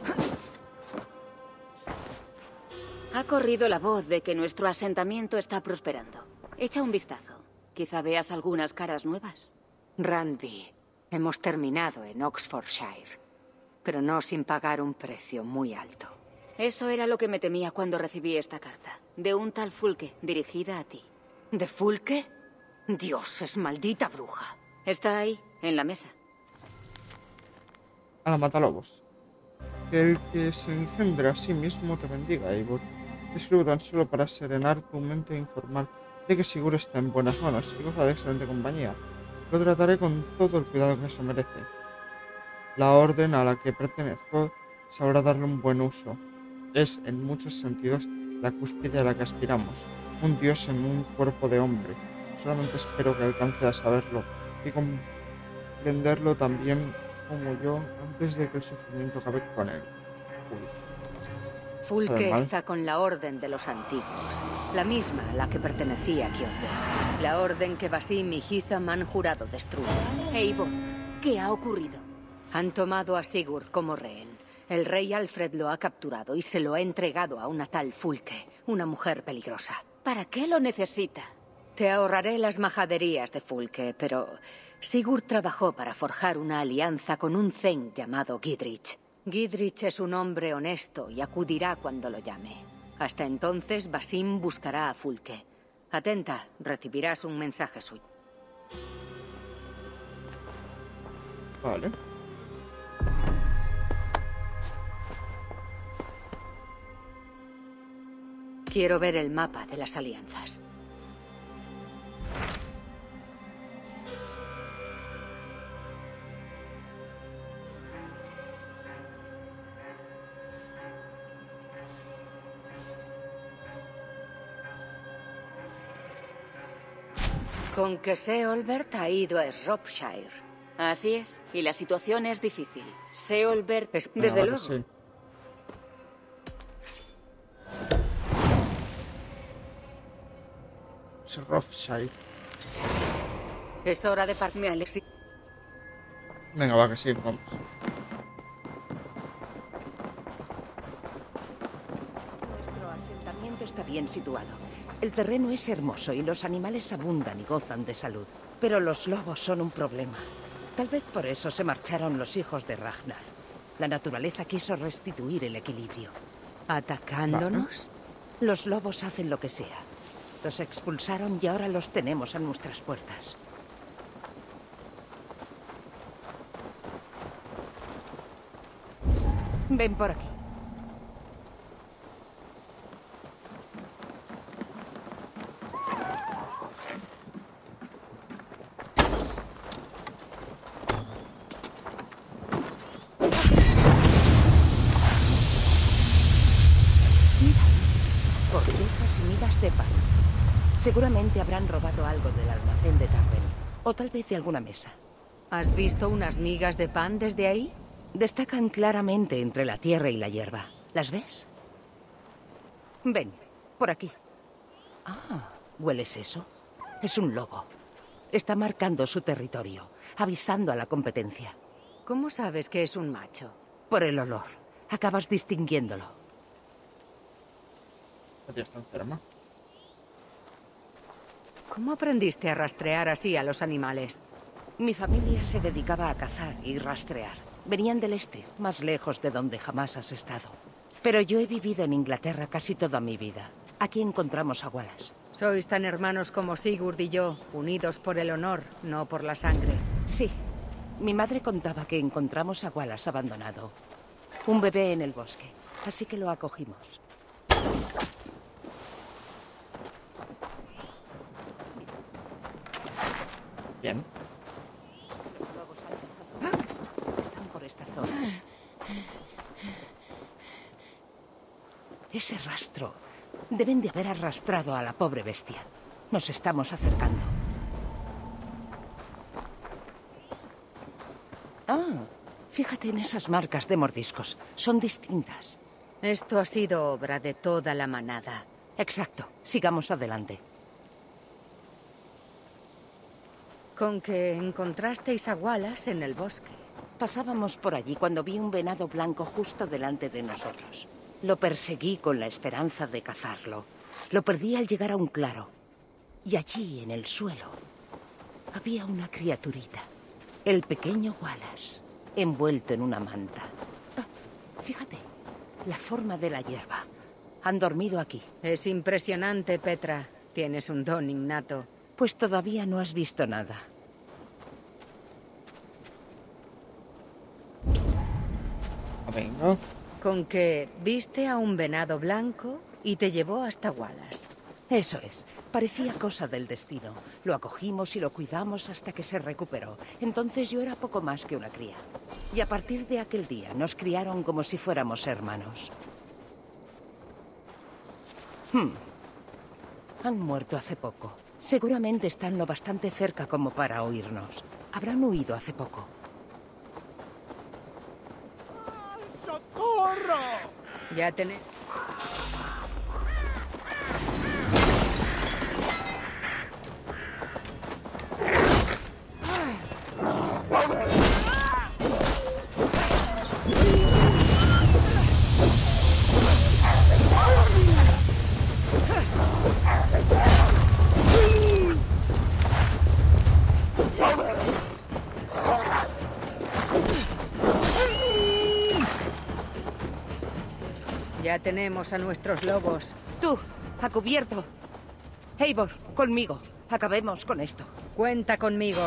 Ha corrido la voz de que nuestro asentamiento está prosperando. Echa un vistazo. Quizá veas algunas caras nuevas. Randvi, hemos terminado en Oxfordshire, pero no sin pagar un precio muy alto. Eso era lo que me temía cuando recibí esta carta. De un tal Fulke, dirigida a ti. ¿De Fulke? Dioses, maldita bruja. Está ahí, en la mesa. A la matalobos. Que el que se engendra a sí mismo te bendiga, Eivor. Te escribo tan solo para serenar tu mente e informar de que Sigurd está en buenas manos y goza de excelente compañía. Lo trataré con todo el cuidado que se merece. La orden a la que pertenezco sabrá darle un buen uso. Es, en muchos sentidos, la cúspide a la que aspiramos. Un dios en un cuerpo de hombre. Solamente espero que alcance a saberlo y comprenderlo también como yo antes de que el sufrimiento acabe con él. Uy. Fulke mal. está con la Orden de los Antiguos, la misma a la que pertenecía Kjotve. La orden que Basim y Hitham han jurado destruir. Eivor, ¿qué ha ocurrido? Han tomado a Sigurd como rehén. El rey Alfred lo ha capturado y se lo ha entregado a una tal Fulke, una mujer peligrosa. ¿Para qué lo necesita? Te ahorraré las majaderías de Fulke, pero Sigurd trabajó para forjar una alianza con un Theng llamado Gidrich. Gidrich es un hombre honesto y acudirá cuando lo llame. Hasta entonces, Basim buscará a Fulke. Atenta, recibirás un mensaje suyo. Vale. Quiero ver el mapa de las alianzas. Con que Seolbert ha ido a Shropshire. Así es, y la situación es difícil. Seolbert, Es- desde Ah, luego. sí. Shropshire. Es hora de partir. Me alex- Venga, va que sí, vamos. Nuestro asentamiento está bien situado. El terreno es hermoso y los animales abundan y gozan de salud. Pero los lobos son un problema. Tal vez por eso se marcharon los hijos de Ragnar. La naturaleza quiso restituir el equilibrio. ¿Atacándonos? Los lobos hacen lo que sea. Los expulsaron y ahora los tenemos a nuestras puertas. Ven por aquí. Seguramente habrán robado algo del almacén de Tarven. O tal vez de alguna mesa. ¿Has visto unas migas de pan desde ahí? Destacan claramente entre la tierra y la hierba. ¿Las ves? Ven, por aquí. Ah, ¿hueles eso? Es un lobo. Está marcando su territorio, avisando a la competencia. ¿Cómo sabes que es un macho? Por el olor. Acabas distinguiéndolo. Ya está enferma. ¿Cómo aprendiste a rastrear así a los animales? Mi familia se dedicaba a cazar y rastrear. Venían del este, más lejos de donde jamás has estado. Pero yo he vivido en Inglaterra casi toda mi vida. Aquí encontramos a Wallace. Sois tan hermanos como Sigurd y yo, unidos por el honor, no por la sangre. Sí. Mi madre contaba que encontramos a Wallace abandonado. Un bebé en el bosque. Así que lo acogimos. Bien. Están por esta zona. Ese rastro. Deben de haber arrastrado a la pobre bestia. Nos estamos acercando. Ah, fíjate en esas marcas de mordiscos. Son distintas. Esto ha sido obra de toda la manada. Exacto. Sigamos adelante. Con que encontrasteis a Wallace en el bosque. Pasábamos por allí cuando vi un venado blanco justo delante de nosotros. Lo perseguí con la esperanza de cazarlo. Lo perdí al llegar a un claro. Y allí, en el suelo, había una criaturita. El pequeño Wallace, envuelto en una manta. Ah, fíjate, la forma de la hierba. Han dormido aquí. Es impresionante, Petra. Tienes un don innato. Pues todavía no has visto nada. Venga. Con que viste a un venado blanco y te llevó hasta Wallace. Eso es. Parecía cosa del destino. Lo acogimos y lo cuidamos hasta que se recuperó. Entonces yo era poco más que una cría. Y a partir de aquel día nos criaron como si fuéramos hermanos. Hmm. Han muerto hace poco. Seguramente están lo bastante cerca como para oírnos. Habrán huido hace poco. ¡Socorro! Ya tenés... Ya tenemos a nuestros lobos. Tú, a cubierto. Eivor, conmigo. Acabemos con esto. Cuenta conmigo.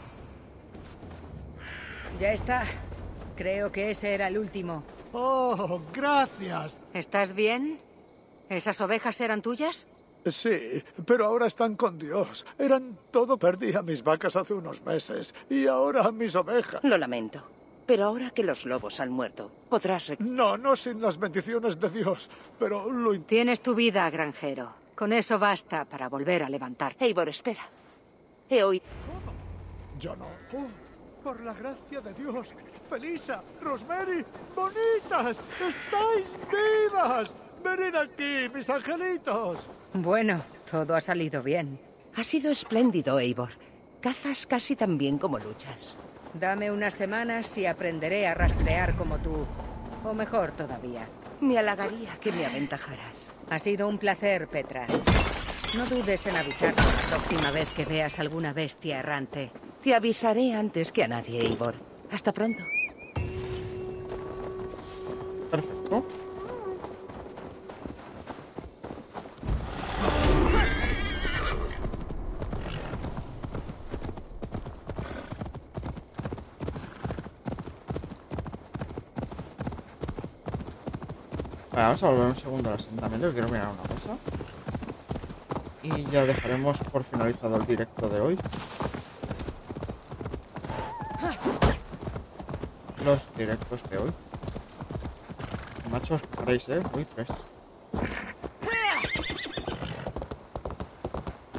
Ya está. Creo que ese era el último. Oh, gracias. ¿Estás bien? ¿Esas ovejas eran tuyas? Sí, pero ahora están con Dios. Eran todo. Perdí a mis vacas hace unos meses y ahora a mis ovejas. Lo lamento. Pero ahora que los lobos han muerto, podrás... Rec- no, no sin las bendiciones de Dios, pero lo... Tienes tu vida, granjero. Con eso basta para volver a levantarte. Eivor, espera. He oído... ¿Cómo? Yo no. Oh, por la gracia de Dios. Felisa, Rosemary, bonitas, estáis vivas. Venid aquí, mis angelitos. Bueno, todo ha salido bien. Ha sido espléndido, Eivor. Cazas casi tan bien como luchas. Dame unas semanas y aprenderé a rastrear como tú. O mejor todavía. Me halagaría que me aventajaras. Ha sido un placer, Petra. No dudes en avisarme la próxima vez que veas alguna bestia errante. Te avisaré antes que a nadie, Eivor. Hasta pronto. Perfecto. Vale, vamos a volver un segundo al asentamiento, que quiero mirar una cosa. Y ya dejaremos por finalizado el directo de hoy. Los directos de hoy. Machos, haréis, eh, muy tres.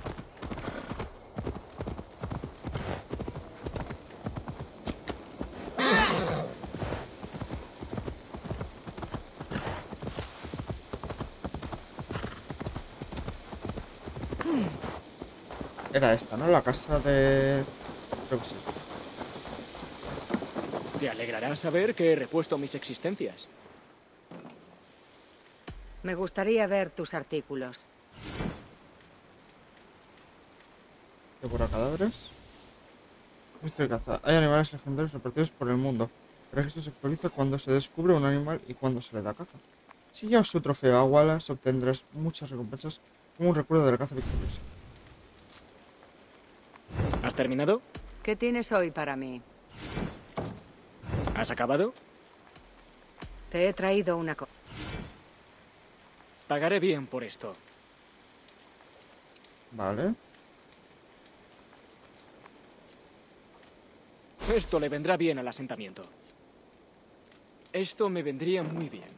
era esta, ¿no? La casa de... Creo que sí. Te alegrará saber que he repuesto mis existencias. Me gustaría ver tus artículos. Devora cadáveres. Registro de caza. Hay animales legendarios repartidos por el mundo. El registro se actualiza cuando se descubre un animal y cuando se le da caza. Si llevas su trofeo a Wallace, obtendrás muchas recompensas como un recuerdo de la caza victoriosa. ¿Has terminado? ¿Qué tienes hoy para mí? ¿Has acabado? Te he traído una cosa. Pagaré bien por esto. Vale. Esto le vendrá bien al asentamiento. Esto me vendría muy bien.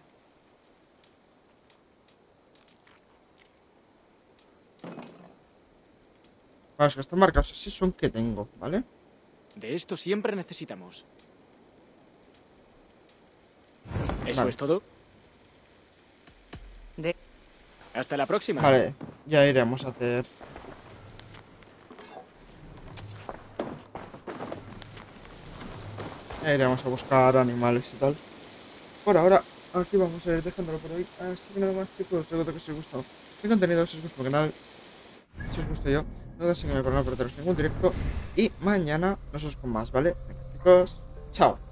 Vale, es que están marcados así son que tengo, ¿vale? De esto siempre necesitamos. ¿Eso Vale. es todo? De... Hasta la próxima. Vale, ya iremos a hacer... Ya iremos a buscar animales y tal. Por ahora, aquí vamos a ir dejándolo por hoy. Así que nada más, chicos, os recuerdo que si os gustó el contenido, si os gustó el canal, si os gusto yo, no olvidéis seguirme para no perderos ningún directo. Y mañana nos vemos con más, ¿vale? Venga, chicos, chao.